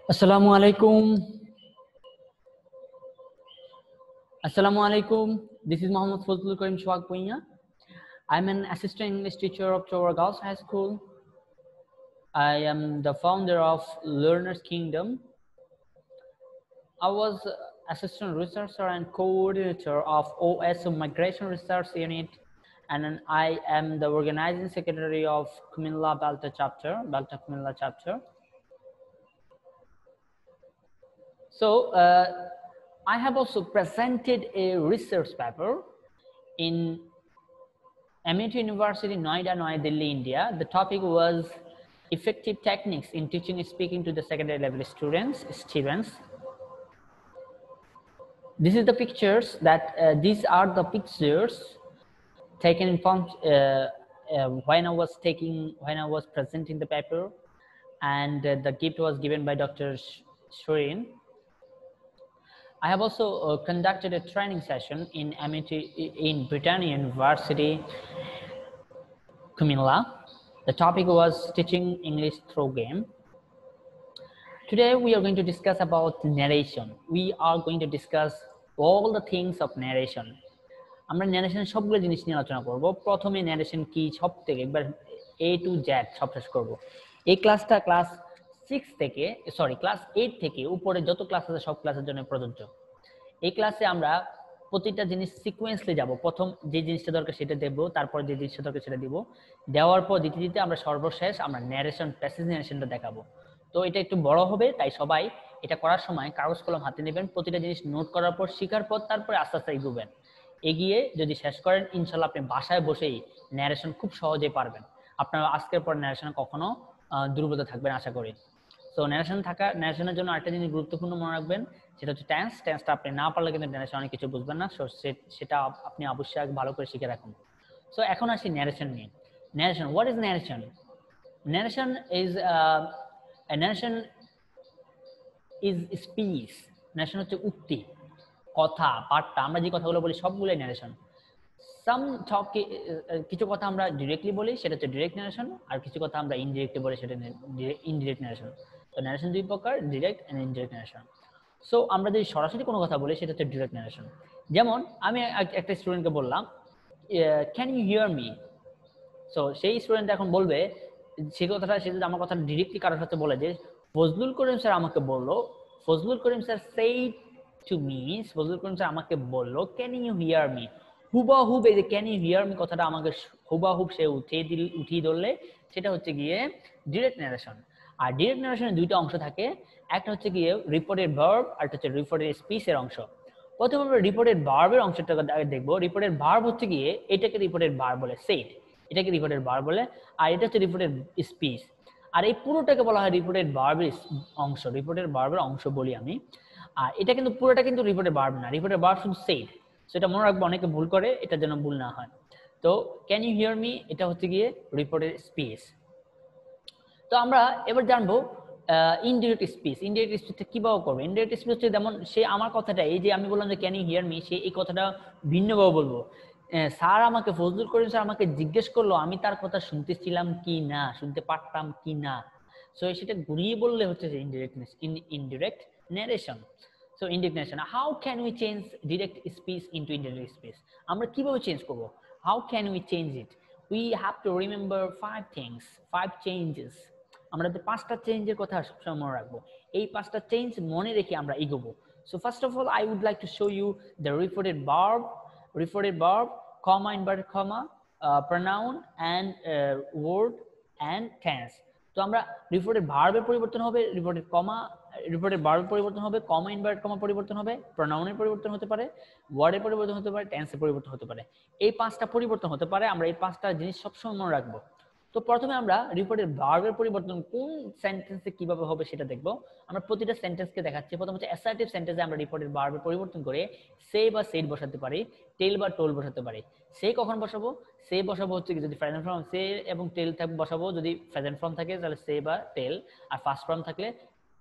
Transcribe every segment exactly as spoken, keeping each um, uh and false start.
Assalamu alaikum. Assalamu alaikum. This is Muhammad Fazlul Karim Shwak Punya. I'm an assistant English teacher of Chowra Girls High School. I am the founder of Learners Kingdom. I was assistant researcher and coordinator of O S O Migration Research Unit, and I am the organizing secretary of Kumilla Balta chapter, Balta Kumilla chapter. So uh, I have also presented a research paper in M I T University, Noida, Noida, Delhi, India. The topic was effective techniques in teaching and speaking to the secondary level students, students. This is the pictures that uh, these are the pictures taken in form uh, uh, when I was taking when I was presenting the paper, and uh, the gift was given by Doctor Shrin. I have also uh, conducted a training session in M I T in Britannia University, Kumilla. The topic was teaching English through game. Today we are going to discuss about narration. We are going to discuss all the things of narration. আমরা narration সবগুলো জিনিস নিয়ে আলোচনা করব। প্রথমে narration কি সবথেকে একবার A to Z সব শেষ করব। এই ক্লাসটা ক্লাস সিক্স থেকে সরি ক্লাস এইট থেকে উপরে যত ক্লাস আছে সব ক্লাসের জন্য প্রযোজ্য। এই ক্লাসে আমরা প্রতিটা জিনিস সিকোয়েন্সলি যাব। প্রথম যে জিনিসটা দরকার সেটা দেব, তারপর যে জিনিসটা দরকার সেটা দিব, দেওয়ার পর দিতে দিতে আমরা সর্বশেষ আমরা ন্যারেশন প্যাসেজ ন্যারেশনটা দেখাবো। তো এটা একটু বড় হবে, তাই সবাই এটা করার সময় কাগজ কলম হাতে নেবেন, প্রতিটা জিনিস নোট করার পর শেখার পর তারপরে আস্তে আস্তে এগোবেন। এগিয়ে যদি শেষ করেন ইনশাল্লাহ আপনি বাসায় বসেই ন্যারেশন খুব সহজেই পারবেন। আপনার আজকের পর ন্যারেশনে কখনো দুর্বলতা থাকবেন আশা করি। সো ন্যারেশন থাকা ন্যারেশনের জন্য আরেকটা জিনিস গুরুত্বপূর্ণ মনে রাখবেন, সেটা হচ্ছে টেন্স। টেন্সটা আপনি না পারলে কিন্তু ন্যারেশন অনেক কিছু বুঝবেন না, সো সেটা আপনি অবশ্যই ভালো করে শিখে রাখুন। সো এখন আসি ন্যারেশন নিয়ে। Narration, what is narration? Narration is narration is speech. Narration হচ্ছে উক্তি, কথা, বার্তা। আমরা যে কথাগুলো বলি সবগুলোই ন্যারেশন। সাম টক, কিছু কথা আমরা ডিরেক্টলি বলি সেটা হচ্ছে ডিরেক্ট ন্যারেশন, আর কিছু কথা আমরা ইনডিরেক্টলি বলি সেটা ইনডিরেক্ট ন্যারেশন। তো ন্যারেশন দুই প্রকার, direct and indirect narration. So আমরা যদি সরাসরি কোনো কথা বলি সেটা হচ্ছে ডিরেক্ট ন্যারেশন। যেমন আমি একটা স্টুডেন্টকে বললাম, can you hear me? So সেই স্টুডেন্ট এখন বলবে সেই কথাটা, সে যদি আমার কথা ডিরেক্টলি কারোর সাথে বলে যে ফজলুল করিম স্যার আমাকে বললো, Fazlul Karim sir said to me, Fazlul Karim sir আমাকে বললো ক্যান ইউ হিয়ার মি, হুবাহুব এই যে ক্যান ইউ হিয়ার মি কথাটা আমাকে হুবাহুব সে উঠিয়ে দিল উঠিয়ে ধরলে সেটা হচ্ছে গিয়ে ডিরেক্ট ন্যারেশন। আর ডিরেক্ট ন্যারেশনের দুইটা অংশ থাকে, একটা হচ্ছে গিয়ে রিপোর্টেড ভার্ব আর একটা হচ্ছে রিপোর্টেড স্পিচের অংশ। প্রথমে আমরা রিপোর্টেড ভার্বের অংশটা দেখবো। রিপোর্টেড ভার্ব হচ্ছে গিয়ে এটাকে রিপোর্টেড ভার্ব বলে, সেইড, এটাকে রিপোর্টেড ভার্ব বলে, আর এটা হচ্ছে রিপোর্টেড স্পিচ। আর এই পুরোটাকে বলা হয় রিপোর্টেড ভার্বের অংশ, রিপোর্টেড ভার্বের অংশ বলি আমি। আর এটা কিন্তু পুরোটা কিন্তু রিপোর্টেড ভার্ব না, রিপোর্টেড ভার্ব শুধু সেইড। সেটা মনে রাখবো, অনেকে ভুল করে, এটা যেন ভুল না হয়। তো ক্যান ইউ হিয়ার মি এটা হচ্ছে গিয়ে রিপোর্টেড স্পিচ। তো আমরা এবার জানবো ইনডিরেক্ট স্পিচ। ইনডিরেক্ট স্পিচটা কিভাবে করবো? ইনডিরেক্ট স্পিচ হচ্ছে যেমন সে আমার কথাটা, এই যে আমি বললাম যে ক্যান ইউ হিয়ার মি, সে এই কথাটা ভিন্নভাবে বলবো। স্যার আমাকে, ফজলুল করিম স্যার আমাকে জিজ্ঞেস করলো আমি তার কথা শুনতেছিলাম কি না, শুনতে পারতাম কি না। সো সেটা ঘুরিয়ে বললে হচ্ছে যে indirect indirect narration. So indirect narration, how can we change direct speech into indirect speech? আমরা কিভাবে চেঞ্জ করবো? How can we change it? We have to remember five things, five changes. আমরা পাঁচটা চেঞ্জের কথা সবসময় মনে রাখবো। এই পাঁচটা চেঞ্জ মনে রেখে আমরা এগোবো। So first of all I would like to show you the reported verb, reported verb, comma, inverted comma, uh, pronoun and uh, word and tense. তো আমরা রিপোর্টেড ভার্বের পরিবর্তন হবে, রিপোর্টেড কমা রিপোর্টেড ভার্বের পরিবর্তন হবে, কমা ইনভার্টেড কমা পরিবর্তন হবে, প্রোনাউনের পরিবর্তন হতে পারে, ওয়ার্ডের পরিবর্তন হতে পারে, টেন্সের পরিবর্তন হতে পারে। এই পাঁচটা পরিবর্তন হতে পারে, আমরা এই পাঁচটা জিনিস সবসময় মনে রাখবো। তো প্রথমে আমরা রিপোর্টেড ভার্বের পরিবর্তন কোন সেন্টেন্সে কিভাবে হবে সেটা দেখবো। আমরা প্রতিটা সেন্টেন্সকে দেখাচ্ছি। প্রথম হচ্ছে অ্যাসার্টিভ সেন্টেন্সে আমরা রিপোর্টেড ভার্বের পরিবর্তন করে সে বা সেড বসাতে পারি, টেল বা টোল বসাতে পারি। সে কখন বসাবো? সে বসাবো হচ্ছে যদি প্রেজেন্ট ফর্ম, সে এবং টেল থাকবে বসাবো। যদি প্রেজেন্ট ফর্ম থাকে তাহলে সে বা টেল, আর ফার্স্ট ফর্ম থাকলে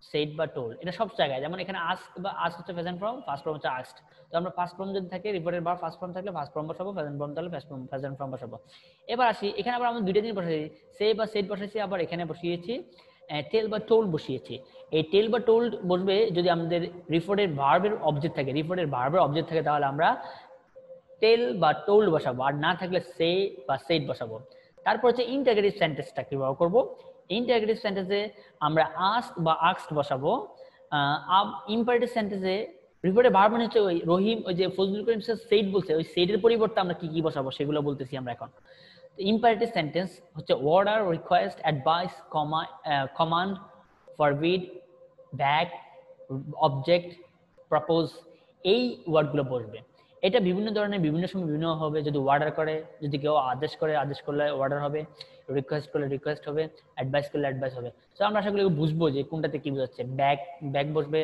সেড বা টোল্ড, এটা সব জায়গায়। যেমন এখানে আস্ক বা আস্ক হচ্ছে প্রেজেন্ট ফর্ম, ফার্স্ট ফর্ম হচ্ছে আস্কড। তো আমরা ফার্স্ট ফর্ম যদি থাকে রিপোর্টের বার ফার্স্ট ফর্ম থাকলে ফার্স্ট ফর্ম বসাবো, প্রেজেন্ট ফর্ম থাকলে ফার্স্ট ফর্ম প্রেজেন্ট ফর্ম বসাবো। এবার আসি এখানে আবার আমরা দুইটা জিনিস বসাইছি, সে বা সেড বসাইছি, আবার এখানে বসিয়েছি টেল বা টোল্ড বসিয়েছি। এই টেল বা টোল্ড বসবে যদি আমাদের রিপোর্টের ভার্বের অবজেক্ট থাকে, রিপোর্টের ভার্বের অবজেক্ট থাকে তাহলে আমরা টেল বা টোল্ড বসাবো, আর না থাকলে সে বা সেড বসাবো। তারপর হচ্ছে ইন্টারগেটিভ সেন্টেন্সটা কিভাবে করব। ইন্টারগেটিভ সেন্টেন্সে আমরা আস্ক বা আস্কড বসাবো। ইম্পারেটিভ সেন্টেন্সে রিপোর্টের ভার্ব মানে হচ্ছে ওই রহিম ওই যে ফজলুল করিম স্যার সেড বলছে, ওই সেডের পরিবর্তে আমরা কি কি বসাবো সেগুলো বলতেছি আমরা এখন। ইম্পারেটিভ সেন্টেন্স হচ্ছে order, request, advice, command, forbid, beg, object, propose, এই ওয়ার্ডগুলো বসবে। এটা বিভিন্ন ধরনের বিভিন্ন সময় বিভিন্ন হবে। যদি অর্ডার করে, যদি কেউ আদেশ করে, আদেশ করলে অর্ডার হবে, রিকোয়েস্ট করলে রিকোয়েস্ট হবে, অ্যাডভাইস করলে অ্যাডভাইস হবে। তো আমরা আশা করি বুঝবো যে কোনটাতে কি বোঝাচ্ছে। ব্যাক ব্যাক বসবে,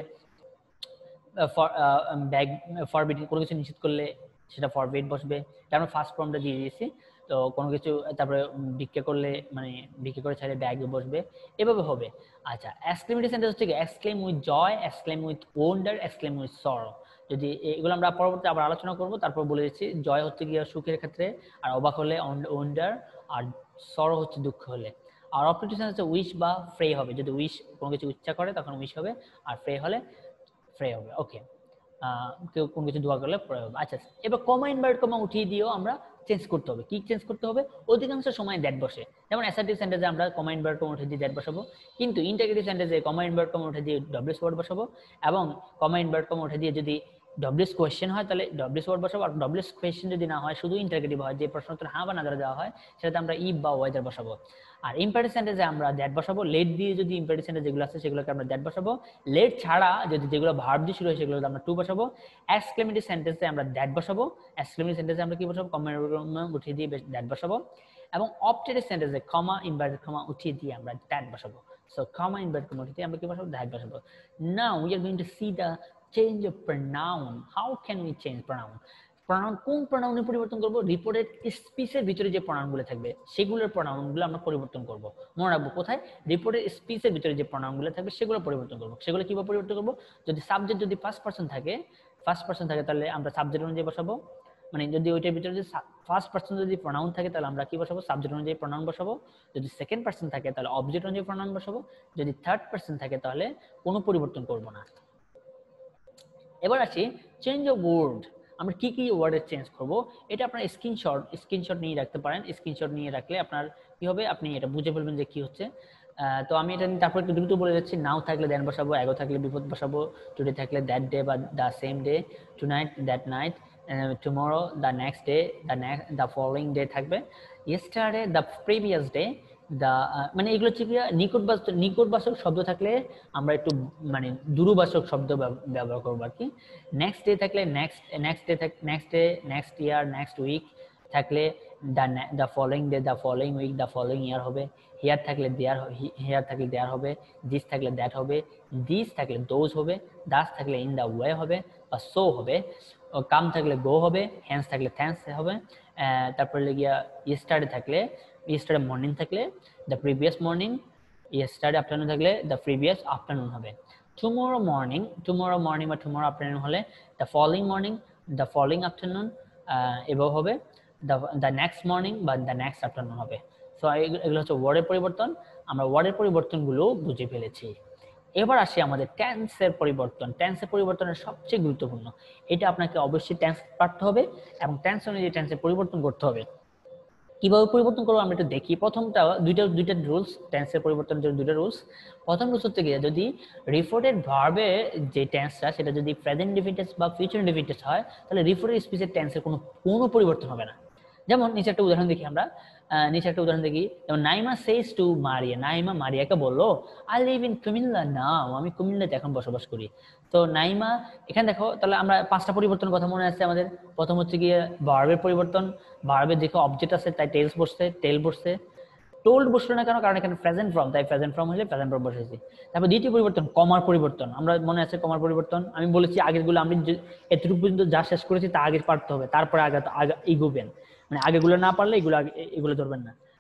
ব্যাক ফরবিড কোনো কিছু নিষেধ করলে সেটা ফরবিড বসবে। এটা আমরা ফার্স্ট ফর্মটা দিয়ে দিয়েছি। তো কোনো কিছু তারপরে ভিক্ষা করলে মানে ভিক্ষা করে ছাড়লে ব্যাগ বসবে, এভাবে হবে। আচ্ছা, এক্সক্লেমেটরি সেন্টেন্স হচ্ছে কি exclaim with joy, exclaim with wonder, exclaim with sorrow. যদি এগুলো আমরা পরবর্তী আবার আলোচনা করব। তারপর বলে দিচ্ছি জয় হচ্ছে গিয়ে সুখের ক্ষেত্রে, আর অবাক হলে ওয়ান্ডার, আর সরো হচ্ছে দুঃখ হলে। আর অপটিভ সেন্স হচ্ছে উইশ বা ফ্রে হবে, যদি উইশ কোনো কিছু ইচ্ছা করে তখন উইশ হবে, আর ফ্রে হলে ফ্রে হবে। ওকে, কেউ কোনো কিছু দোয়া করলে ফ্রে হবে। আচ্ছা, এবার কমা ইনভার্টেড কমা উঠিয়ে দিয়েও আমরা চেঞ্জ করতে হবে। কি চেঞ্জ করতে হবে? অধিকাংশ সময় দ্যাট বসে। যেমন অ্যাসার্টিভ সেন্টেন্সে আমরা কমা ইনভার্টেড কমা উঠে দিয়ে দ্যাট বসাবো, কিন্তু ইন্টারগেটিভ সেন্টেন্সে কমা ইনভার্টেড কমা উঠে দিয়ে ডব্লিউএস ওয়ার্ড বসাবো, এবং কমা ইনভার্টেড কমা উঠে দিয়ে যদি ডব্লিউএস কোয়েশ্চেন হয় তাহলে ডব্লিউএস ওয়ার্ড বসাবো, আর ডব্লিউএস কোয়েশ্চেন যদি না হয় শুধু ইন্টারগেটিভ হয়, যে প্রশ্ন উত্তর হ্যাঁ বা না দ্বারা দেওয়া হয়, সেটাতে আমরা ইফ বা ওয়েদার বসাবো। আর ইম্পারেটিভ সেন্টেন্সে আমরা দ্যাট বসাবো। লেট দিয়ে যদি ইম্পারেটিভ সেন্টেন্স যেগুলো আছে সেগুলোকে আমরা দ্যাট বসাবো। লেট ছাড়া যদি যেগুলো ভার্ব দিয়ে শুরু হয় সেগুলোকে আমরা টু বসাবো। এক্সক্লেমেটরি সেন্টেন্সে আমরা দ্যাট বসাবো। এক্সক্লেমেটরি সেন্টেন্সে আমরা কি বসাবো? কমা উঠিয়ে দিয়ে দ্যাট বসাবো। এবং অপটেটিভ সেন্টেন্সে কমা ইনভার্টেড কমা উঠিয়ে দিয়ে আমরা দ্যাট বসাবো। সো কমা ইনভার্টেড কমা উঠিয়ে দিয়ে আমরা কি বসাবো? দ্যাট বসাবো। Now we are going to see the change of pronoun. How can we change pronoun? Pronoun কোন প্রনাউনে পরিবর্তন করব? রিপোর্টের স্পিচের ভিতরে যে প্রনাউনগুলো থাকবে সেগুলোর প্রনাউনগুলো আমরা পরিবর্তন করব। মনে রাখবো কোথায়? রিপোর্টের স্পিচের ভিতরে যে প্রনাউনগুলো থাকবে সেগুলো পরিবর্তন করব। সেগুলো কিভাবে পরিবর্তন করব? যদি সাবজেক্ট যদি ফার্স্ট পারসন থাকে, ফার্স্ট পারসন থাকে তাহলে আমরা সাবজেক্ট অনুযায়ী বসাবো। মানে যদি ওইটার ভিতরে যদি ফার্স্ট পারসন যদি প্রনাউন থাকে তাহলে আমরা কি বসাবো? সাবজেক্ট অনুযায়ী প্রনাউন বসাবো। যদি সেকেন্ড পারসন থাকে তাহলে অবজেক্ট অনুযায়ী প্রনাউন বসাবো। যদি থার্ড পারসন থাকে তাহলে কোনো পরিবর্তন করব না। এবার আসি চেঞ্জ অফ ওয়ার্ড। আমরা কি কি ওয়ার্ডের চেঞ্জ করব, এটা আপনার স্ক্রিনশট স্ক্রিনশট নিয়ে রাখতে পারেন। স্ক্রিনশট নিয়ে রাখলে আপনার কি হবে, আপনি এটা বুঝে ফেলবেন যে কি হচ্ছে। তো আমি এটা তারপর একটু দ্রুত বলে যাচ্ছি। নাও থাকলে দেন বসাবো, এগো থাকলে বিপদ বসাবো, টুডে থাকলে দ্যাট ডে বা the same day, tonight that night, tomorrow the next day, the next the following day থাকবে, yesterday the previous day, the মানে এগুলো হচ্ছে কি নিকটবাচক নিকটবাচক শব্দ থাকলে আমরা একটু মানে দূরবাচক শব্দ ব্যবহার করবো আর কি। নেক্সট ডে থাকলে next next day next day next year next week থাকলে the the following day the following week the following year হবে। হিয়ার থাকলে দেয়ার হিয়ার থাকলে দেয়ার হবে। দিস থাকলে দ্যাট হবে। দিস থাকলে দোজ হবে। দাস থাকলে ইন দ্য ওয়ে হবে বা সো হবে। কাম থাকলে গো হবে। হ্যান্স থাকলে থ্যাঙ্কস হবে। তারপরে লেগিয়া ইয়েস্টারডে থাকলে yesterday morning থাকলে the previous morning, yesterday afternoon থাকলে the previous afternoon হবে। tomorrow morning tomorrow morning বা tomorrow afternoon হলে the following morning, the following afternoon এভাবে হবে। the the next morning বা the next afternoon হবে। সো এগুলো হচ্ছে ওয়ার্ডের পরিবর্তন। আমরা ওয়ার্ডের পরিবর্তনগুলো বুঝে ফেলেছি। এবার আসি আমাদের টেন্সের পরিবর্তন। টেন্সের পরিবর্তনের সবচেয়ে গুরুত্বপূর্ণ, এটা আপনাকে অবশ্যই টেন্স পাঠতে হবে এবং টেন্স অনুযায়ী টেন্সের পরিবর্তন করতে হবে। কিভাবে পরিবর্তন করবো আমরা একটু দেখি। প্রথমটা দুইটা দুইটা রুলস, টেন্সের পরিবর্তনের জন্য দুইটা রুলস। প্রথম রুলস হচ্ছে গিয়ে যদি রিপোর্টেড ভার্বে যে টেন্সটা সেটা যদি প্রেজেন্ট ইনডিফিনিট বা ফিউচার ইনডিফিনিট হয় তাহলে রিপোর্টেড স্পিচের টেন্সের কোনো কোনো পরিবর্তন হবে না। যেমন নিচে একটা উদাহরণ দেখি আমরা, নিচে একটা উদাহরণ দেখি। যেমন Naima says to Maria, Naima মারিয়াকে বললো I live in Comilla now, আমি কুমিল্লাতে এখন বসবাস করি। তো নাইমা এখানে দেখো তাহলে আমরা পাঁচটা পরিবর্তনের কথা মনে আছে আমাদের। প্রথম হচ্ছে গিয়ে ভার্বের পরিবর্তন, ভার্বের দেখো অবজেক্ট আছে তাই টেলস বসছে, টেল বসছে। টোল্ড বসলো না কেন? কারণ এখানে প্রেজেন্ট ফর্ম, তাই প্রেজেন্ট ফর্ম হলে প্রেজেন্ট ফর্ম বসেছি। তারপর দ্বিতীয় পরিবর্তন কমার পরিবর্তন, আমরা মনে আছে কমার পরিবর্তন আমি বলেছি আগেরগুলো আমি এতটুকু পর্যন্ত যা শেষ করেছি তা আগে পারতে হবে, তারপরে আগে আগে এগোবেন। মানে আগেগুলো না পারলে এগুলো এগুলো ধরবেন না।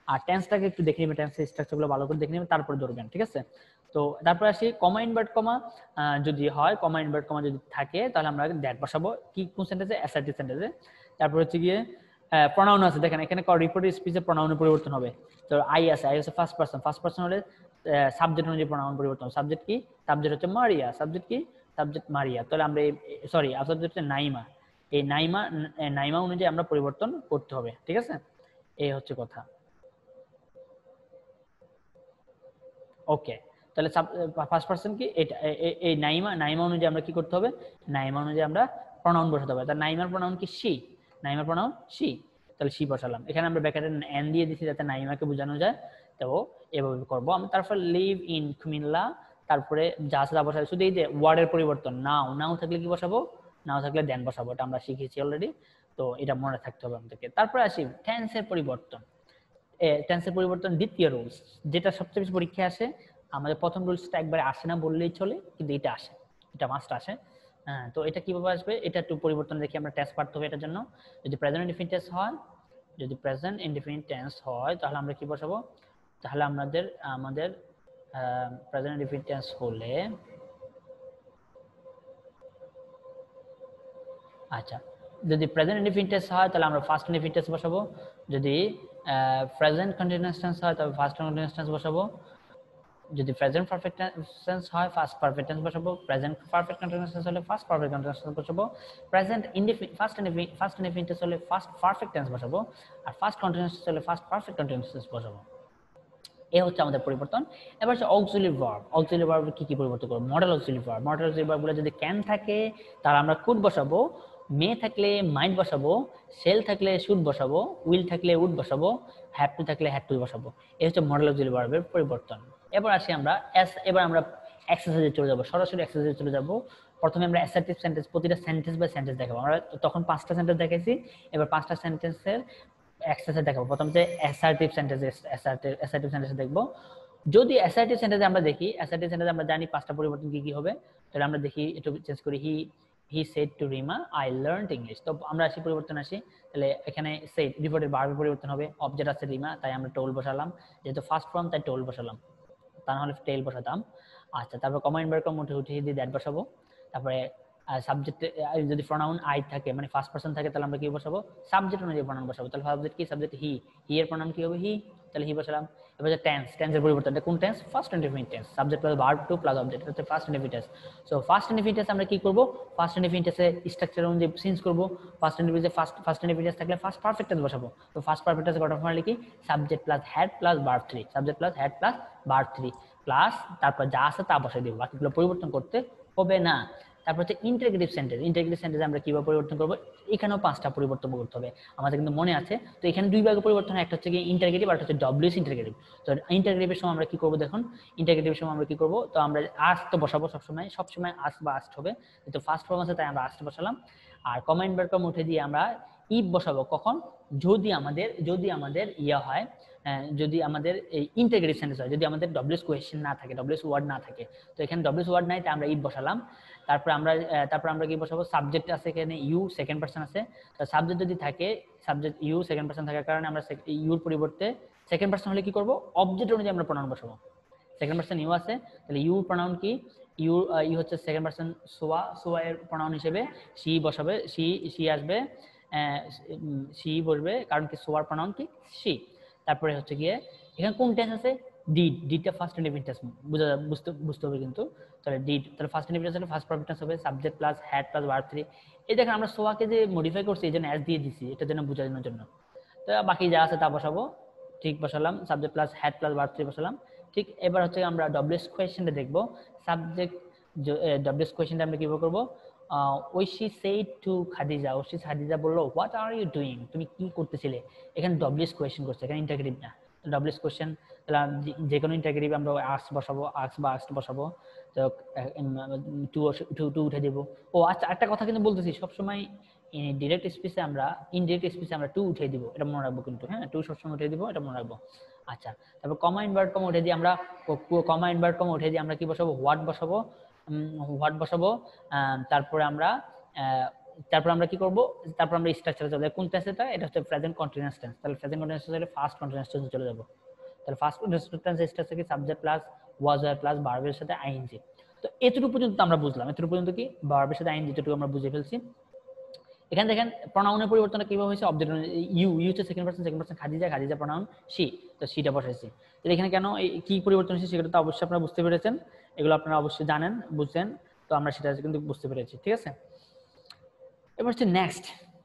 আর টেন্সটাকে একটু দেখে নেবেন, টেন্সের স্ট্রাকচারগুলো ভালো করে দেখে নেবেন, তারপরে ধরবেন, ঠিক আছে? তো তারপরে আসি কমা ইনভার্ট কমা যদি হয়, কমা ইনভার্ট কমা যদি থাকে তাহলে আমরা দ্যাট বসাবো কি কোন সেন্টেন্সে, অ্যাসার্টিভ সেন্টেন্সে। তারপর হচ্ছে গিয়ে প্রনাউন আছে, দেখেন এখানে রিপোর্টেড স্পিচে প্রনাউনের পরিবর্তন হবে। তো আই আছে, আই হচ্ছে ফার্স্ট পারসন, ফার্স্ট পারসন হলে সাবজেক্ট অনুযায়ী প্রনাউন পরিবর্তন। সাবজেক্ট কি, সাবজেক্ট হচ্ছে মারিয়া, সাবজেক্ট কি, সাবজেক্ট মারিয়া। তাহলে আমরা সরি সাবজেক্ট হচ্ছে নাইমা, এই নাইমা নাইমা অনুযায়ী আমরা পরিবর্তন করতে হবে, ঠিক আছে? এই হচ্ছে কথা। ওকে, তাহলে ফার্স্ট পারসন কি এটা, এই নাইমা, নাইমা অনুযায়ী আমরা কি করতে হবে, নাইমা অনুযায়ী আমরা প্রনাউন বসাতে হবে। তাহলে নাইমার প্রনাউন কি শি, নাইমার প্রনাউন শি, তাহলে শি বসালাম। এখানে আমরা ব্র্যাকেটে এন দিয়ে দিছি যাতে নাইমাকে বোঝানো যায়, তো এভাবে করবো আমি। তারপর লিভ ইন কুমিল্লা, তারপরে যা আছে তা বসাবো, শুধু এই যে ওয়ার্ডের পরিবর্তন, নাও নাও থাকলে কি বসাবো, নাও থাকলে দেন বসাবো, এটা আমরা শিখেছি অলরেডি, তো এটা মনে থাকতে হবে আমাদেরকে। তারপরে আসি টেন্সের পরিবর্তন। টেন্সের পরিবর্তন দ্বিতীয় রুলস, যেটা সবচেয়ে বেশি পরীক্ষায় আসে। আমাদের প্রথম রুলসটা একবারে আসে না বললেই চলে, কিন্তু এটা আসে, এটা মাস্ট আসে। হ্যাঁ, তো এটা কিভাবে আসবে, এটা একটু পরিবর্তন দেখি আমরা, টেস্ট পারতে হবে এটার জন্য। যদি প্রেজেন্ট ইনডিফিনিট টেন্স হয়, যদি প্রেজেন্ট ইনডিফিনিট টেন্স হয় তাহলে আমরা কি বসাবো, তাহলে আমাদের আমাদের প্রেজেন্ট ইনডিফিনিট টেন্স হলে, আচ্ছা যদি প্রেজেন্ট ইনডিফিনিট টেন্স হয় তাহলে আমরা ফার্স্ট ইনডিফিনিট টেন্স বসাবো। যদি প্রেজেন্ট কন্টিনিউয়াস টেন্স হয় তবে ফার্স্ট কন্টিনিউয়াস টেন্স বসাবো। যদি প্রেজেন্ট পারফেক্ট টেন্স হয় ফার্স্ট পারফেক্ট টেন্স বসাবো। প্রেজেন্ট পারফেক্ট কন্টিনিউয়াস টেন্স হলে ফার্স্ট পারফেক্ট কন্টিনিউয়াস টেন্স বসাবো। Present indefinite first indefinite first indefinite tense হলে ফার্স্ট পারফেক্ট টেন্স বসাবো। আর ফার্স্ট কন্টিনিউয়াস টেন্স হলে ফার্স্ট পারফেক্ট কন্টিনিউয়াস টেন্স বসাবো। এই হচ্ছে আমাদের পরিবর্তন। এবার হচ্ছে অক্সিলারি ভার্ব। অক্সিলারি ভার্বের কি কি পরিবর্তন করব, modal auxiliary verb. Modal auxiliary ভার্বগুলো যদি ক্যান থাকে তাহলে আমরা কুড বসাবো, মে থাকলে মাইট বসাবো, সেল থাকলে শুড বসাবো, উইল থাকলে উড বসাবো, হ্যাভ টু থাকলে হ্যাড টু বসাবো। এই হচ্ছে মডেল অক্সিলারি ভার্বের পরিবর্তন। এবার আসি আমরা এস এবার আমরা এক্সারসাইজে চলে যাব, সরাসরি এক্সারসাইজে চলে যাব। প্রথমে আমরা অ্যাসার্টিভ সেন্টেন্স, প্রতিটা সেন্টেন্স বাই সেন্টেন্স দেখাবো। আমরা তখন পাঁচটা সেন্টেন্স দেখাইছি, এবার পাঁচটা সেন্টেন্সের এক্সারসাইজ দেখাবো। প্রথম যে assertive sentence, assertive assertive sentence দেখবো। যদি অ্যাসার্টিভ সেন্টেন্সে আমরা দেখি, অ্যাসার্টিভ সেন্টেন্সে আমরা জানি পাঁচটা পরিবর্তন কি কি হবে, তাহলে আমরা দেখি একটু চেঞ্জ করি। He he said to Rima I learned English. তো আমরা আসি পরিবর্তন আসি, তাহলে এখানে সেড রিপোর্টের ভার্বের পরিবর্তন হবে। অবজেক্ট আছে রিমা, তাই আমরা টোল বসালাম, যেহেতু ফার্স্ট ফর্ম তাই টোল বসালাম, তা নাহলে টেল বসাতাম। আচ্ছা, তারপর কমা ইনভার্ট উঠে উঠিয়ে দিয়ে দ্যাট বসাবো। তারপরে সাবজেক্ট যদি প্রনাউন আই থাকে মানে ফার্স্ট পারসন থাকে তাহলে আমরা কি বসাবো, সাবজেক্ট অনুযায়ী প্রনাউন বসাবো। তাহলে সাবজেক্ট কি, সাবজেক্ট হি, হি এর প্রনাউন কি হবে হি, তাহলে হি বসালাম। এবার যে টেন্স, টেন্সের পরিবর্তন, এটা কোন টেন্স, first indefinite tense, subject plus verb two plus object, এটা হচ্ছে first indefinite tense. So first indefinite tense আমরা কি করব, ফার্স্ট ইনডিফিনিট টেন্সের স্ট্রাকচার অনুযায়ী চেঞ্জ করব। First indefinite first first indefinite tense থাকলে ফার্স্ট পারফেক্ট টেন্স বসাবো। তো ফার্স্ট পারফেক্ট টেন্স গঠন ফর্মুলা কি, subject plus had plus verb three, subject plus had plus verb three plus তারপর যা আছে তা বসাই দেব, বাকিগুলো পরিবর্তন করতে হবে না। তারপর হচ্ছে ইন্টারগ্রেটিভ সেন্টেন্স। ইন্টারগ্রেটিভ সেন্টেন্স আমরা কিভাবে পরিবর্তন করব, এখানেও পাঁচটা পরিবর্তন করতে হবে আমাদের, কিন্তু মনে আছে। তো এখানে দুই ভাগে পরিবর্তন হয়, একটা হচ্ছে কি ইন্টারগ্রেটিভ আর একটা হচ্ছে ডব্লিউএস ইন্টারগ্রেটিভ। তো ইন্টারগ্রেটিভের সময় আমরা কি করব, দেখুন ইন্টারগ্রেটিভের সময় আমরা কি করব, তো আমরা আস্ট তো বসাবো সবসময়, সবসময় আস্ট বা আস্ট হবে, কিন্তু ফার্স্ট ফর্ম আছে তাই আমরা আস্ট বসালাম। আর কমা ইনভার্ট কমা উঠে দিয়ে আমরা ইফ বসাবো, কখন, যদি আমাদের যদি আমাদের ইয়া হয়, যদি আমাদের এই ইন্টারগ্রেটিভ সেন্টেন্স হয়, যদি আমাদের ডব্লিউএস কোয়েশ্চেন না থাকে, ডব্লিউএস ওয়ার্ড না থাকে। তো এখানে ডব্লিউএস ওয়ার্ড নাই তাই আমরা ইফ বসালাম। তারপর আমরা তারপর আমরা কি বসাবো, সাবজেক্ট আছে এখানে ইউ, সেকেন্ড পারসন আছে। তো সাবজেক্ট যদি থাকে, সাবজেক্ট ইউ সেকেন্ড পারসন থাকার কারণে আমরা ইউর পরিবর্তে সেকেন্ড পারসন হলে কি করব, অবজেক্ট অনুযায়ী আমরা প্রনাউন বসাবো। সেকেন্ড পারসন ইউ আছে, তাহলে ইউ প্রনাউন কি, ইউ ইউ হচ্ছে সেকেন্ড পারসন সোয়া, সোয়া এর প্রনাউন হিসেবে সি বসাবে, সি সি আসবে, সি বসবে, কারণ কি সোয়ার প্রনাউন কি সি। তারপরে হচ্ছে গিয়ে এখানে কোন টেন্স আছে, ডিড, ডিডটা ফার্স্ট ইনডিফিনিট টেন্স, বুঝা বুঝতে বুঝতে হবে কিন্তু। তাহলে ডিড, তাহলে ফার্স্ট ইনডিফিনিট টেন্স হলে ফার্স্ট পারফেক্ট টেন্স হবে, subject plus had plus verb three. এই দেখেন আমরা সোয়াকে যে মডিফাই করছি এই জন্য অ্যাজ দিয়ে দিছি, এটার জন্য বোঝানোর জন্য। তো বাকি যা আছে তা বসাবো, ঠিক বসালাম, subject plus had plus verb three বসালাম। ঠিক এবার হচ্ছে আমরা ডব্লিউএস কোয়েশ্চেনটা দেখবো। সাবজেক্ট ডব্লিউএস কোয়েশ্চেনটা আমরা কিভাবে করবো, ঐশী সেড টু খাদিজা, ঐশী খাদিজা বললো হোয়াট আর ইউ ডুইং, তুমি কি করতেছিলে। এখানে ডব্লিউএস কোয়েশ্চেন করছে, এখানে ইন্টারগ্রেটিভ না। ডব্লিউএস কোয়েশ্চেন তাহলে যে কোনো ইন্টারগ্রেটিভ আমরা আস্ক বসাবো, আস্ক বা আস্ক বসাবো। তো টু টু টু উঠে দেবো। ও আচ্ছা, একটা কথা কিন্তু বলতেছি, সবসময় ডিরেক্ট স্পিচে আমরা ইনডিরেক্ট স্পিচে আমরা টু উঠে দিব, এটা মনে রাখবো কিন্তু, হ্যাঁ টু সবসময় উঠে দিব, এটা মনে রাখবো। আচ্ছা, তারপর কমা ইনভার্ট কমা উঠে দিয়ে আমরা কমা ইনভার্ট কমা উঠে দিয়ে আমরা কি বসাবো, হোয়াট বসাবো, হোয়াট বসাবো। তারপরে আমরা তারপর আমরা কি করব, তারপর আমরা স্ট্রাকচারে যাব। কোন টেন্স এটা? এটা হচ্ছে প্রেজেন্ট কন্টিনিউয়াস টেন্স। তাহলে প্রেজেন্ট কন্টিনিউয়াস টেন্স হলে ফার্স্ট কন্টিনিউয়াস টেন্সে চলে যাব। তাহলে ফার্স্ট কন্টিনিউয়াস টেন্স স্ট্রাকচার কি? Subject plus was were plus ভার্বের সাথে আইএনজি। তো এতটুকু পর্যন্ত আমরা বুঝলাম। এতটুকু পর্যন্ত কি ভার্বের সাথে আইএনজি যেটুকু আমরা বুঝে ফেলছি। এখানে দেখেন প্রনাউনের পরিবর্তনটা কিভাবে হয়েছে। অবজেক্ট ইউ ইউ হচ্ছে second person, second person Khadija, Khadija pronoun she, তো শিটা বসাইছি। তো এখানে কেন কি পরিবর্তন হয়েছে সেটা তো অবশ্যই আপনারা বুঝতে পেরেছেন, এগুলো আপনারা অবশ্যই জানেন, বুঝছেন। তো আমরা সেটা কিন্তু বুঝতে পেরেছি, ঠিক আছে। এবার হচ্ছে next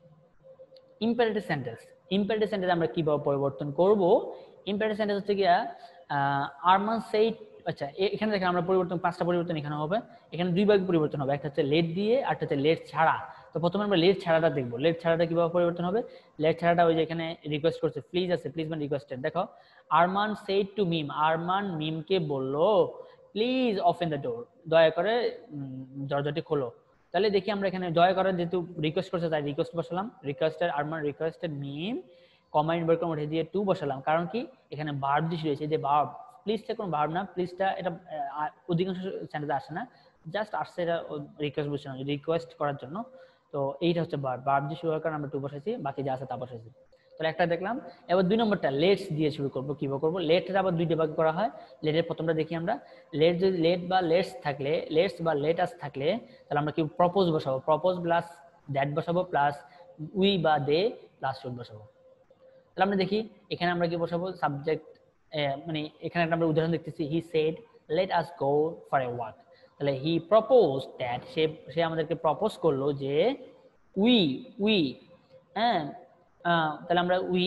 imperative sentence. Imperative sentence আমরা কিভাবে পরিবর্তন করব? ইম্পারেটিভ সেন্টেন্স হচ্ছে কি আরমান সেইড। আচ্ছা, এখানে দেখেন আমরা পরিবর্তন পাঁচটা পরিবর্তন এখানে হবে। এখানে দুই ভাগে পরিবর্তন হবে, একটা হচ্ছে লেট দিয়ে আর একটা হচ্ছে লেট ছাড়া। তো প্রথমে আমরা লেট ছাড়াটা দেখবো। লেট ছাড়াটা কিভাবে পরিবর্তন হবে? লেট ছাড়াটা ওই যে এখানে রিকোয়েস্ট করছে, প্লিজ আছে, প্লিজ মানে রিকোয়েস্টেড। দেখো, আরমান সেইড টু মিম, আরমান মিমকে বললো প্লিজ ওপেন দ্য ডোর, দয়া করে দরজাটি খোলো। তাহলে দেখি আমরা এখানে দয়া করে যেহেতু রিকোয়েস্ট করছে তাই রিকোয়েস্ট বসালাম, requested Arman requested Mim, comma invert উঠে দিয়ে টু বসালাম। কারণ কি এখানে ভার্ব দিয়ে রয়েছে, যে ভার্ব, প্লিজটা কোনো ভার্ব না, প্লিজটা এটা অধিকাংশ সেন্টেন্সে আসে না, জাস্ট আসছে এটা রিকোয়েস্ট বসানো, রিকোয়েস্ট করার জন্য। তো এইটা হচ্ছে ভার্ব, ভার্ব দিয়ে শুরু হওয়ার কারণে আমরা টু বসাইছি, বাকি যা আছে তা বসাইছি। তাহলে একটা দেখলাম। এবার দুই নম্বরটা লেটস দিয়ে শুরু করবো। কিভাবে করবো? লেটটা আবার দুইটা ভাগ করা হয়। লেটের প্রথমটা দেখি আমরা। লেট যদি লেট বা লেটস থাকলে, লেটস বা লেটাস থাকলে তাহলে আমরা কি প্রপোজ বসাবো, প্রপোজ প্লাস দ্যাট বসাবো প্লাস উই বা দে প্লাস শুড বসাবো। তাহলে আমরা দেখি এখানে আমরা কি বসাবো, সাবজেক্ট, মানে এখানে একটা আমরা উদাহরণ দেখতেছি, he said let us go for a walk. তাহলে হি প্রপোজ দ্যাট, সে সে আমাদেরকে প্রপোজ করলো যে উই উই হ্যাঁ তাহলে আমরা উই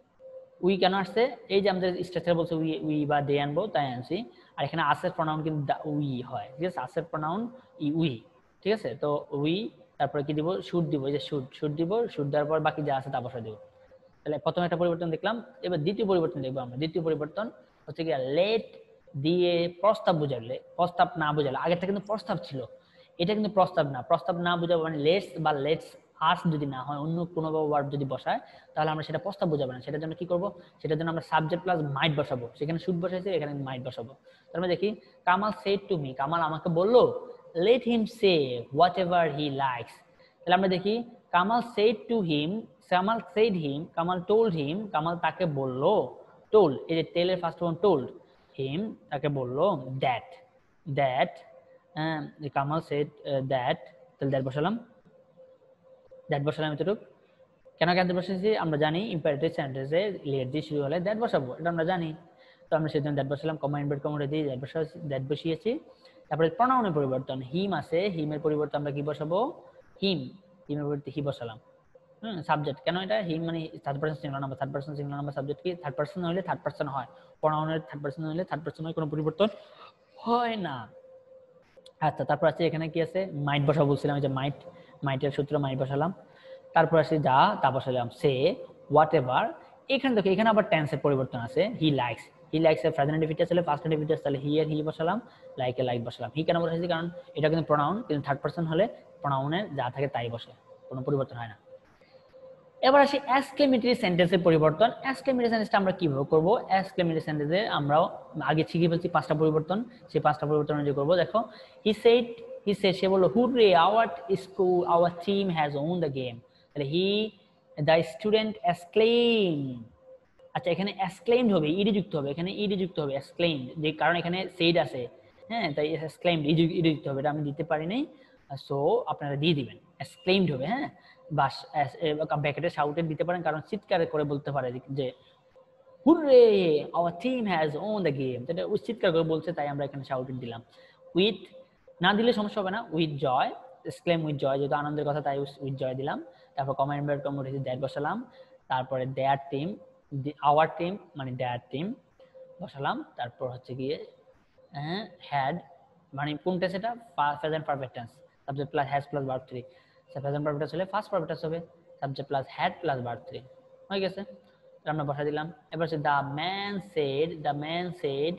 উই কেন আসছে? এই যে আমাদের স্ট্রাকচার বলছে উই উই বা দে আনবো, তাই আনছি। আর এখানে আসের প্রনাউন কিন্তু উই হয়, ঠিক আছে, আসের প্রনাউন ই উই, ঠিক আছে। তো উই, তারপরে কি দিব? শুড দিব, এই যে শুড, শুড দিব, শুড দেওয়ার পর বাকি যা আছে তা বসা দিব। তাহলে প্রথম একটা পরিবর্তন দেখলাম। এবার দ্বিতীয় পরিবর্তন দেখবো আমরা। দ্বিতীয় পরিবর্তন হচ্ছে কি লেট দিয়ে প্রস্তাব বুঝালে, প্রস্তাব না বুঝালে, আগেরটা কিন্তু প্রস্তাব ছিল, এটা কিন্তু প্রস্তাব না। প্রস্তাব না বুঝাবো মানে লেটস বা লেটস আস যদি না হয়, অন্য কোনো ওয়ার্ড যদি বসায় তাহলে আমরা সেটা প্রস্তাব বোঝাবো না। সেটার জন্য কি করব? সেটার জন্য আমরা সাবজেক্ট প্লাস মাইট বসাবো। সেখানে শুড বসাইছে, এখানে মাইট বসাবো। তার মানে দেখি, Kamal said to me, Kamal আমাকে বললো, let him say what he likes. তাহলে আমরা দেখি, Kamal said to him, Kamal said him, Kamal told him, Kamal তাকে বললো, টোল্ড, এই যে টেলের ফার্স্ট ওয়ান টোল্ড, হিম তাকে বললো, that that Kamal said that, তাহলে দ্যাট বসালাম, দ্যাট বসালাম এতটুকু। কেন কেন বসেছি? আমরা জানি ইম্পারেটিভ সেন্টেন্সে লেট দিয়ে শুরু হলে দ্যাট বসাবো, এটা আমরা জানি। তো আমরা সেজন্য দ্যাট বসালাম, কমা ইনভার্ট কমা দিয়ে দ্যাট বসাচ্ছি, দ্যাট বসিয়েছি। তারপরে প্রনাউনের পরিবর্তন, হিম আছে, হিমের পরিবর্তে আমরা কি বসাবো? হিম, হিমের পরিবর্তে হি বসালাম। হুম, সাবজেক্ট কেন এটা? হিম মানে third person singular number, third person singular number, subject কি থার্ড পারসন হলে থার্ড পারসন হয়, প্রনাউনের থার্ড পারসন হলে থার্ড পারসন হয়, কোনো পরিবর্তন হয় না। আচ্ছা, তারপর আছে এখানে কি আছে? মাইট বসাবো বলছিলাম, এই যে মাইট, মাইটের সূত্র মাইট বসালাম। তারপর আসি যা তা বসালাম, সে হোয়াট এভার। এখানে দেখো, এখানে আবার টেন্সের পরিবর্তন আছে, হি লাইকস, হি লাইকস এর প্রেজেন্ট ইনডিফিনিট ছিল, পাস্ট ইনডিফিনিট তাহলে হি এর হি বসালাম, লাইক এর লাইক বসালাম। হি কেন বসাইছি? কারণ এটা কিন্তু প্রনাউন, কিন্তু থার্ড পারসন হলে প্রনাউনের যা থাকে তাই বসে, কোনো পরিবর্তন হয় না। এবার আসি এক্সক্লেমেটরি সেন্টেন্সের পরিবর্তন। এক্সক্লেমেটরি সেন্টেন্সটা আমরা কিভাবে করব? এক্সক্লেমেটরি সেন্টেন্সে আমরাও আগে শিখে ফেলছি পাঁচটা পরিবর্তন, সেই পাঁচটা পরিবর্তন অনুযায়ী করব। দেখো, হি সেড, হি সেড, সে বলল, hurrah our school, our team has won the game. তাহলে হি, দ্য স্টুডেন্ট এক্সক্লেম। আচ্ছা, এখানে এক্সক্লেমড হবে, ইডি যুক্ত হবে, এখানে ইডি যুক্ত হবে, এক্সক্লেমড, যে কারণ এখানে সেড আছে, হ্যাঁ, তাই এক্সক্লেমড ইডি যুক্ত হবে, এটা আমি দিতে পারি নাই, সো আপনারা দিয়ে দিবেন, এক্সক্লেমড হবে, হ্যাঁ। বাস ব্র্যাকেটে শাউটেড দিতে পারেন, কারণ চিৎকার করে বলতে পারে যে hurrah our team has won the game, এটা ওই চিৎকার করে বলছে, তাই আমরা এখানে শাউটেড দিলাম। উইথ না দিলে সমস্যা হবে না, with joy, exclaim with joy, যেহেতু আনন্দের কথা তাই উইথ জয় দিলাম। তারপর কমা ইনভার্ট কমা উঠেছি, দ্যাট বসালাম। তারপরে দেয়ার টিম, আওয়ার টিম মানে দেয়ার টিম বসালাম। তারপর হচ্ছে গিয়ে হ্যাঁ হ্যাড, মানে কোনটা সেটা? Present perfect tense, subject plus has plus verb three. Present perfect tense হলে ফার্স্ট পারফেক্ট টেন্স হবে subject plus had plus verb three, হয়ে গেছে। তাহলে আমরা বসা দিলাম। এবার হচ্ছে the man said, the man said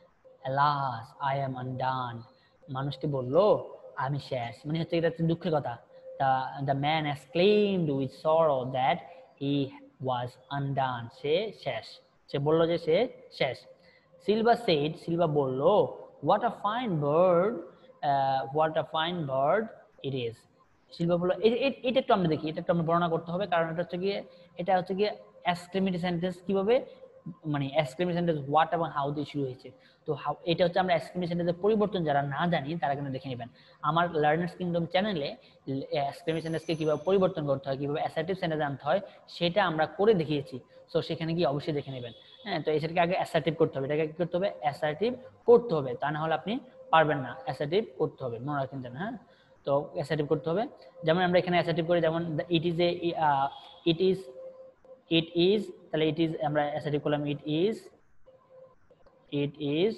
alas I am undone, মানুষটি বলল আমি শেষ, মানে হচ্ছে এটা হচ্ছে দুঃখের কথা। the the man exclaimed with sorrow that he was undone, সে শেষ, সে বলল যে সে শেষ। সিলভা said, সিলভা বলল what a fine bird, uh, what a fine bird it is, শিল্প বলল এটা একটু আমরা দেখি, এটা একটু আমরা বর্ণনা করতে হবে, কারণ এটা হচ্ছে গিয়ে এটা হচ্ছে গিয়ে এক্সক্লেমেটরি সেন্টেন্স কিভাবে মানে এক্সক্লেমেটরি সেন্টেন্স হোয়াট এবং হাউ দিয়ে শুরু হয়েছে। তো হাউ এটা হচ্ছে আমরা এক্সক্লেমেটরি সেন্টেন্সের পরিবর্তন যারা না জানি তারা কিন্তু দেখে নেবেন আমার লার্নার্স কিংডম চ্যানেলে। এক্সক্লেমেটরি সেন্টেন্সকে কিভাবে পরিবর্তন করতে হয়, কিভাবে অ্যাসার্টিভ সেন্টেন্স আনতে হয় সেটা আমরা করে দেখিয়েছি। সো সেখানে গিয়ে অবশ্যই দেখে নেবেন। হ্যাঁ, তো এটাকে আগে অ্যাসার্টিভ করতে হবে, এটাকে কি করতে হবে, অ্যাসার্টিভ করতে হবে, তা না হলে আপনি পারবেন না। অ্যাসার্টিভ করতে হবে, মনে রাখেন যেন। হ্যাঁ, তো অ্যাসার্টিভ করতে হবে, যেমন আমরা এখানে অ্যাসার্টিভ করি, যেমন it is a it is it is, তাহলে ইট ইজ আমরা অ্যাসার্টিভ করলাম it is it is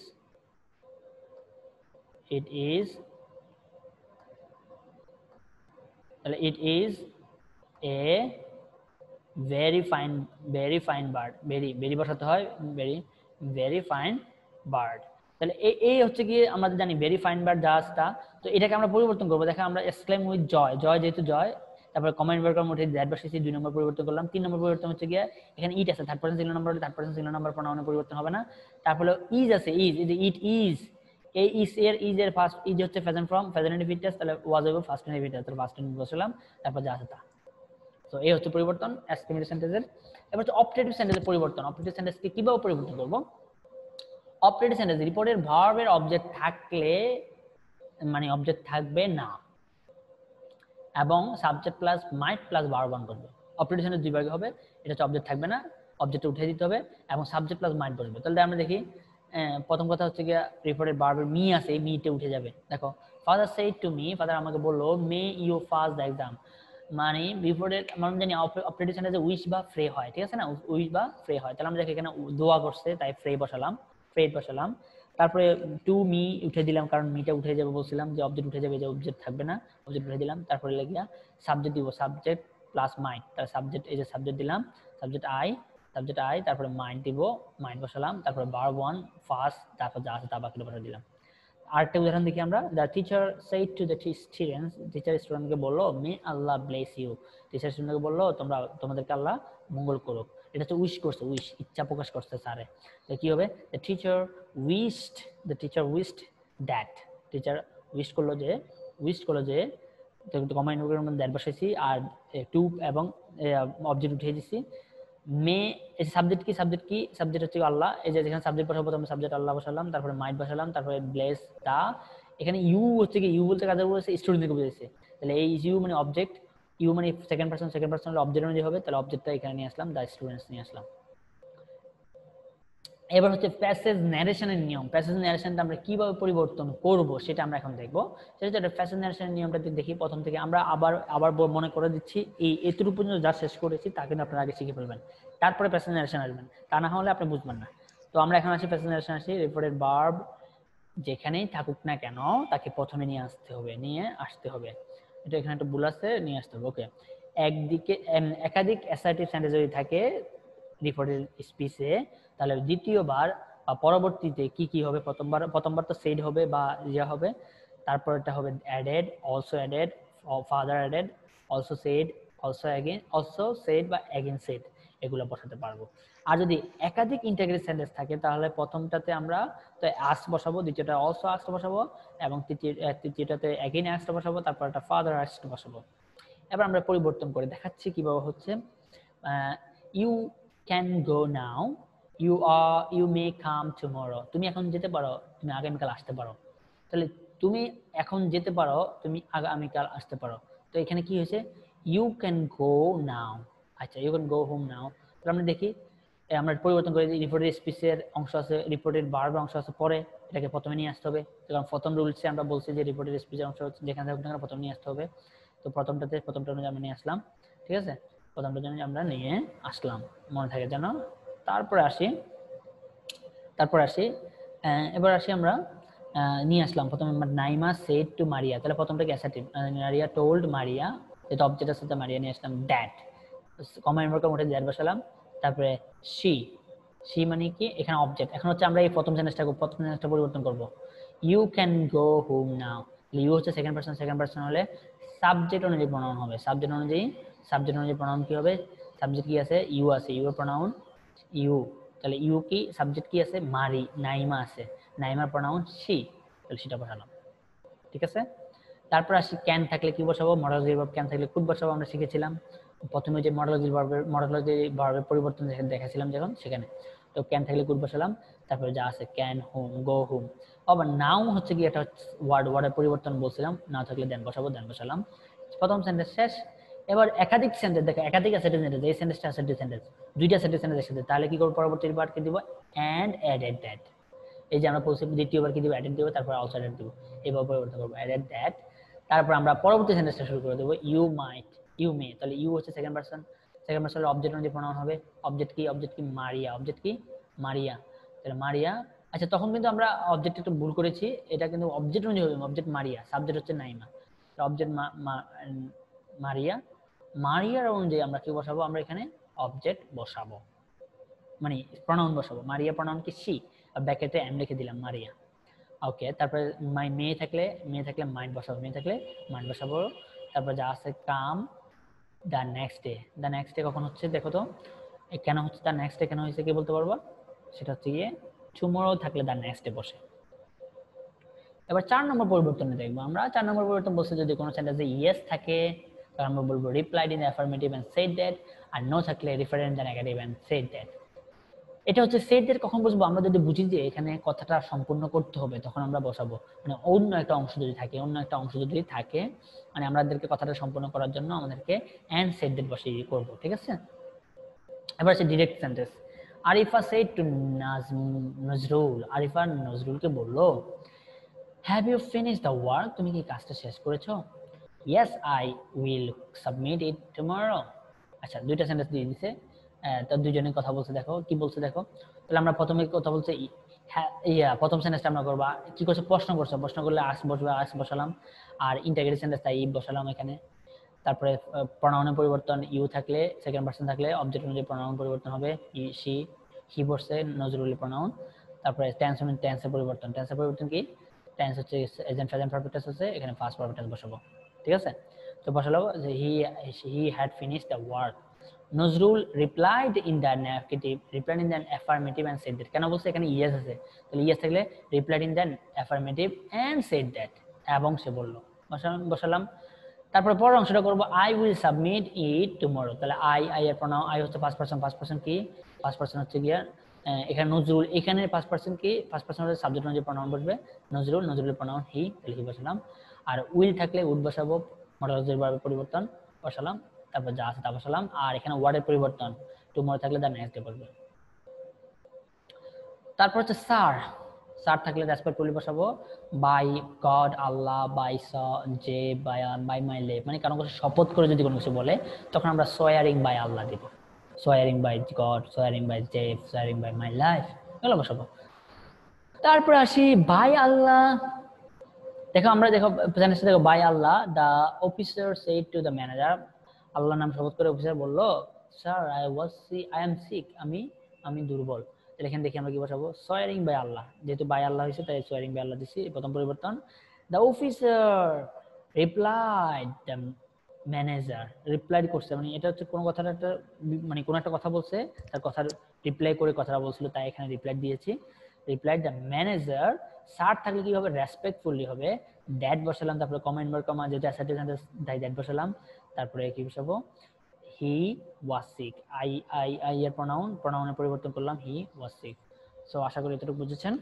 it is তাহলে it is a very fine very fine bird, very very বসাতে হয়, ভেরি ভেরি ফাইন বার্ড। তাহলে এই এই হচ্ছে কি আমরা জানি ভেরি ফাইন বার্ড জাহাজটা। তো এটাকে আমরা পরিবর্তন করবো, দেখো আমরা এক্সক্লেম উইথ জয়, জয় যেহেতু জয়, তারপরে কমেন্ট ওয়ার্ক উঠে দ্যাট বসেছি, দুই নম্বর পরিবর্তন করলাম। তিন নম্বর পরিবর্তন হচ্ছে গিয়ে এখানে ইট আছে, third person singular number, third person singular number প্রোনাউনে পরিবর্তন হবে না। তারপরে ইজ আছে, ইজ ইট ইজ, এই ইজ এর ইজ এর ফার্স্ট ইজ হচ্ছে প্রেজেন্ট ফর্ম, প্রেজেন্ট ইনডিফিনিট, তাহলে ওয়াজ হবে ফার্স্ট ইনডিফিনিট, তাহলে ফার্স্ট ইনডিফিনিট বসালাম, তারপর যা আছে তা। তো এই হচ্ছে পরিবর্তন এক্সক্লেমেটরি সেন্টেন্সের। এবার হচ্ছে অপারেটিভ সেন্টেন্সের পরিবর্তন। অপারেটিভ সেন্টেন্সকে কিভাবে পরিবর্তন করব? অপারেটিভ সেন্টেন্স রিপোর্টের ভার্বের অবজেক্ট থাকলে মানে অবজেক্ট থাকবে না এবং subject plus might plus verb one করবে। অপারেটিভ সেন্টেন্স দুই ভাগে হবে, এটা হচ্ছে অবজেক্ট থাকবে না, অবজেক্ট উঠে দিতে হবে এবং সাবজেক্ট প্লাস মাইট বসবে। তাহলে আমরা দেখি প্রথম কথা হচ্ছে গিয়ে রিপোর্টের ভার্বের মি আছে, মিতে উঠে যাবে। দেখো father said to me, father আমাকে বললো may you pass the exam, মানে বিফোরের আমরা জানি অপারেটিভ সেন্টেন্সে উইশ বা ফ্রে হয়, ঠিক আছে না, উইশ বা ফ্রে হয়। তাহলে আমরা দেখি এখানে দোয়া করছে তাই ফ্রে বসালাম, ফ্রে বসালাম। তারপরে টু মি উঠে দিলাম, কারণ মিটা উঠে যাবে বলছিলাম যে অবজেক্ট উঠে যাবে, যে অবজেক্ট থাকবে না, অবজেক্ট উঠে দিলাম। তারপরে লাগিয়া সাবজেক্ট দিব, সাবজেক্ট প্লাস মাইন্ড, তাহলে সাবজেক্ট এই যে সাবজেক্ট দিলাম, সাবজেক্ট আই, সাবজেক্ট আই, তারপরে মাইন্ড দিব, মাইন্ড বসালাম, তারপরে ভার্ব ওয়ান ফার্স্ট, তারপর যা আছে তা বাকিটা বসা দিলাম। আরেকটা উদাহরণ দেখি আমরা, the teacher said to the students, teacher স্টুডেন্টকে বললো may Allah bless you, teacher স্টুডেন্টকে বললো তোমরা তোমাদেরকে আল্লাহ মঙ্গল করুক। এটা হচ্ছে উইশ করছে, উইশ ইচ্ছা প্রকাশ করছে স্যারে। তো কি হবে, the teacher wished, the teacher wished that, teacher wish করলো যে, উইশ করলো যে, কমেন্ট ওয়ার্কের মধ্যে দ্যাট বসাইছি আর টু এবং অবজেক্ট উঠিয়ে দিছি। মে এই সাবজেক্ট কি, সাবজেক্ট কি, সাবজেক্ট হচ্ছে আল্লাহ, এই যে যেখানে সাবজেক্ট বসাবো প্রথমে সাবজেক্ট আল্লাহ বসালাম, তারপরে মাইট বসালাম, তারপরে ব্লেস দা, এখানে ইউ হচ্ছে কি, ইউ বলতে কাদের বলেছে, স্টুডেন্টকে বুঝাইছে। তাহলে এই ইউ মানে অবজেক্ট, ইউ মানে সেকেন্ড পারসন, সেকেন্ড পারসন হলে অবজেক্ট অনুযায়ী হবে, তাহলে অবজেক্টটা এখানে নিয়ে আসলাম, দা স্টুডেন্টস নিয়ে আসলাম। এবার হচ্ছে প্যাসেজ ন্যারেশনের নিয়ম। প্যাসেজ ন্যারেশনটা আমরা কিভাবে পরিবর্তন করব সেটা আমরা এখন দেখবো। সেটা হচ্ছে প্যাসেজ ন্যারেশনের নিয়মটা দেখি প্রথম থেকে আমরা আবার আবার মনে করে দিচ্ছি, এই এতটুকু পর্যন্ত যা শেষ করেছি তা কিন্তু আপনারা আগে শিখে ফেলবেন, তারপরে প্যাসেজ ন্যারেশন আসবেন, তা না হলে আপনি বুঝবেন না। তো আমরা এখন আসি প্যাসেজ ন্যারেশন আসি, রিপোর্টেড ভার্ব যেখানেই থাকুক না কেন তাকে প্রথমে নিয়ে আসতে হবে, নিয়ে আসতে হবে, এটা এখানে একটা ভুল আছে, নিয়ে আসতে হবে। ওকে, একদিকে একাধিক অ্যাসার্টিভ সেন্টেন্স যদি থাকে রিপোর্টেড স্পিচে, তাহলে দ্বিতীয়বার বা পরবর্তীতে কি কি হবে, প্রথমবার প্রথমবার তো সেড হবে বা ইয়া হবে, তারপর এটা হবে added, also added, father added, also said, also again, also said বা অ্যাগেন সেড, এগুলো বসাতে পারবো। আর যদি একাধিক ইন্টিগ্রেটেড সেন্টেন্স থাকে তাহলে প্রথমটাতে আমরা তো আস্ক বসাবো, দ্বিতীয়টা অলসো আস্ক বসাবো এবং তৃতীয় তৃতীয়টাতে অ্যাগেন আস্ক বসাবো, তারপর একটা ফাদার আস্ক বসাবো। এবার আমরা পরিবর্তন করে দেখাচ্ছি কিভাবে হচ্ছে। You can go now, you are you may come tomorrow, তুমি এখন যেতে পারো, তুমি আগামীকাল আসতে পারো। তাহলে তুমি এখন যেতে পারো, তুমি আগামীকাল আসতে পারো। তো এখানে কি হয়েছে, ইউ ক্যান গো নাও, আচ্ছা you can go home now. তাহলে আমরা দেখি আমরা পরিবর্তন করে রিপোর্টেড স্পিচের অংশ আছে, রিপোর্টেড ভার্বের অংশ আছে পরে, এটাকে প্রথমে নিয়ে আসতে হবে। কারণ প্রথম রুলসে আমরা বলছি যে রিপোর্টেড স্পিচের অংশ যেখানে থাকুক না প্রথমে নিয়ে আসতে হবে। তো প্রথমটাতে প্রথমটা অনুযায়ী আমরা নিয়ে আসলাম, ঠিক আছে, প্রথমটা জন্য আমরা নিয়ে আসলাম, মনে থাকে যেন। তারপরে আসি তারপর আসি এবার আসি আমরা নিয়ে আসলাম প্রথমে নাইমা সেড টু মারিয়া, তাহলে প্রথমটা কি অ্যাসার্টিভ, মারিয়া টোল্ড মারিয়া, যেটা অবজেক্টের সাথে মারিয়া নিয়ে আসলাম দ্যাট, কমেন্ট ওয়ার্কের মধ্যে দ্যাট বসালাম, তারপরে শি, শি মানে কি এখানে অবজেক্ট। এখন হচ্ছে আমরা এই প্রথম সেন্টেন্সটা প্রথম সেন্টেন্সটা পরিবর্তন করব, you can go home now, you হচ্ছে সেকেন্ড পারসন, সেকেন্ড পারসন হলে সাবজেক্ট অনুযায়ী প্রনাউন হবে, সাবজেক্ট অনুযায়ী সাবজেক্ট অনুযায়ী প্রনাউন কি হবে, সাবজেক্ট কি আছে, ইউ আছে, ইউ এর প্রনাউন ইউ, তাহলে ইউ কি সাবজেক্ট কি আছে, মারি, নাইমা আছে, নাইমার প্রনাউন শি, তাহলে সেটা বসালাম, ঠিক আছে। তারপর আসি ক্যান থাকলে কি বসাবো, মডালজি ভার্ব ক্যান থাকলে কুড বসাবো, আমরা শিখেছিলাম প্রথমে যে মডালজি ভার্বের মডালজি ভার্বের পরিবর্তন দেখাছিলাম যখন সেখানে। তো ক্যান থাকলে কুড বসালাম, তারপরে যা আছে ক্যান, হোম, গো হোম। আবার নাও হচ্ছে কি এটা ওয়ার্ড ওয়ার্ডের পরিবর্তন বলছিলাম, নাও থাকলে দেন বসাবো, দেন বসালাম। প্রথম সেন্টেন্স শেষ। এবার একাধিক সেন্টেন্স দেখো, একাধিক আছে সেন্টেন্স, এই সেন্টেন্সটা আছে সেন্টেন্স, দুইটা সেন্টেন্স একসাথে, তাহলে কি করব, পরবর্তী বার কি দিব, এন্ড অ্যাডেড দ্যাট। এই যে আমরা বলছি দ্বিতীয়বার কি দিব, অ্যাডেড দিব, তারপর অলসো অ্যাডেড দিব, এইভাবে পরিবর্তন করব, অ্যাডেড দ্যাট। তারপর আমরা পরবর্তী সেন্টেন্সটা শুরু করে দেব, ইউ মাইট, ইউ মে। তাহলে ইউ হচ্ছে সেকেন্ড পারসন, সেকেন্ড পারসনের অবজেক্ট অনুযায়ী প্রনাউন হবে। অবজেক্ট কি, অবজেক্ট কি মারিয়া, অবজেক্ট কি মারিয়া, তাহলে মারিয়া। আচ্ছা তখন কিন্তু আমরা অবজেক্ট একটু ভুল করেছি, এটা কিন্তু অবজেক্ট অনুযায়ী হবে, অবজেক্ট মারিয়া, সাবজেক্ট হচ্ছে নাইমা, অবজেক্ট মারিয়া, মারিয়ার অনুযায়ী আমরা কি বসাবো, আমরা এখানে অবজেক্ট বসাবো, মানে প্রনাউন বসাবো। মারিয়া প্রনাউন কি সি, আর ব্র্যাকেটে এম লিখে দিলাম মারিয়া। ওকে, তারপরে মাই মেয়ে থাকলে মেয়ে থাকলে মাইন্ড বসাবো, মেয়ে থাকলে মাইন্ড বসাবো। তারপর যা আছে come the next day, the next day কখন হচ্ছে দেখো তো, কেন হচ্ছে দ্য নেক্সট ডে, কেন হয়েছে কি বলতে পারবো, সেটা হচ্ছে গিয়ে টুমরো থাকলে দ্য নেক্সট ডে বসে। এবার চার নম্বর পরিবর্তনে দেখবো আমরা। চার নম্বর পরিবর্তন বলছে যদি কোনো সেন্টেন্সে ইয়েস থাকে তাহলে আমরা বলবো replied in affirmative and said that, আর নো থাকলে রিফারেন্ট the negative and said that. এটা হচ্ছে সেড দ্যাট কখন বসবো, আমরা যদি বুঝি যে এখানে কথাটা সম্পূর্ণ করতে হবে তখন আমরা বসাবো, মানে অন্য একটা অংশ যদি থাকে, অন্য একটা অংশ যদি থাকে মানে আমাদেরকে কথাটা সম্পূর্ণ করার জন্য আমাদেরকে এন্ড সেড দ্যাট বসিয়ে করব, ঠিক আছে। এবার আছে direct sentence. Arifa said to Nazrul, Arifa নজরুলকে বললো have you finish the work, তুমি কি কাজটা শেষ করেছো? Yes I will submit it tomorrow. আচ্ছা দুইটা সেন্টেন্স দিয়ে দিছে, তো দুইজনে কথা বলছে, দেখো কি বলছে দেখো। তাহলে আমরা প্রথমে কথা বলছে হ্যাঁ, ইয়া প্রথম সেন্টেন্সটা আমরা করবো, কি করছে প্রশ্ন করছে, প্রশ্ন করলে আস বসবে, আস বসালাম, আর ইন্টারগ্রেটেড সেন্টেন্স তাই বসালাম এখানে। তারপরে প্রনাউনের পরিবর্তন, ইউ থাকলে সেকেন্ড পারসন থাকলে অবজেক্ট অনুযায়ী প্রনাউন পরিবর্তন হবে, ই সি হি বসছে নজরুলের প্রনাউন। তারপরে টেন্স টেন্সের পরিবর্তন, টেন্সের পরিবর্তন কি, টেন্স হচ্ছে প্রেজেন্ট প্রেজেন্ট পারফেক্ট টেন্স আছে, এখানে ফার্স্ট পারফেক্ট টেন্স বসাবো, ঠিক আছে। তো বসালো যে he he had finished the work, Nazrul replied in the negative, replied in the affirmative and said that. কেন বলছে এখানে ইয়েস আছে, তাহলে ইয়েস থাকলে replied in the affirmative and said that, এবং সে বললো, বসালাম বসালাম। তারপরে পরের অংশটা করবো I will submit it tomorrow, তাহলে আই আই এর প্রনাউন, আই হচ্ছে ফার্স্ট পারসন, ফার্স্ট পারসন কি ফার্স্ট পারসন হচ্ছে গিয়া এখানে নজরুল, এখানে ফার্স্ট পারসন কি ফার্স্ট পারসন হচ্ছে সাবজেক্ট অনুযায়ী প্রনাউন বসবে, নজরুল, নজরুলের প্রনাউন হি, তাহলে হি বসালাম। আর উইল থাকলে উড বসাবো, মডালজির ভার্বের পরিবর্তন বসালাম, তারপর যা আছে তা বসালাম। আর এখানে ওয়ার্ডের পরিবর্তন, টুমরো থাকলে দ্য নেক্সট ডে বসবে। তারপর হচ্ছে স্যার, স্যার থাকলে রেসপেক্টফুলি বসাবো, বাই গড আল্লাহ, বাই স জে, বাই বাই মাই লেভ, মানে কারণ কিছু শপথ করে যদি কোনো কিছু বলে তখন আমরা সোয়ারিং বাই আল্লাহ দিব, swearing by God, swearing by জে, সোয়ারিং বাই মাই লাইফ, এগুলো বসাবো। তারপর আসি বাই আল্লাহ, দেখো আমরা দেখো জানিস দেখো by Allah, the officer said to the manager, আল্লাহর নাম শপথ করে অফিসার বললো স্যার আই ওয়াজ সি আই এম সিক, আমি আমি দুর্বল। তাহলে এখানে দেখি আমরা কি বসাবো, সোয়ারিং বাই আল্লাহ, যেহেতু বাই আল্লাহ হয়েছে তাই সোয়ারিং বাই আল্লাহ দিছি, প্রথম পরিবর্তন। The officer replied, the manager reply করছে, মানে এটা হচ্ছে কোনো কথাটা একটা মানে কোনো একটা কথা বলছে তার কথার রিপ্লাই করে কথাটা বলছিল, তাই এখানে রিপ্লাই দিয়েছি, রিপ্লাইড দ্য ম্যানেজার। স্যার থাকলে কি হবে, রেসপেক্টফুলি হবে, দ্যাট বসালাম, তারপরে কমেন্ট বার কমা, যেটা অ্যাসার্টিভ সেন্টেন্স তাই দ্যাট বসালাম, তারপরে কি বসাবো, he was sick, I I I এর প্রনাউন, প্রনাউনের পরিবর্তন করলাম, হি ওয়াজ সিক। সো আশা করি এতটুকু বুঝেছেন।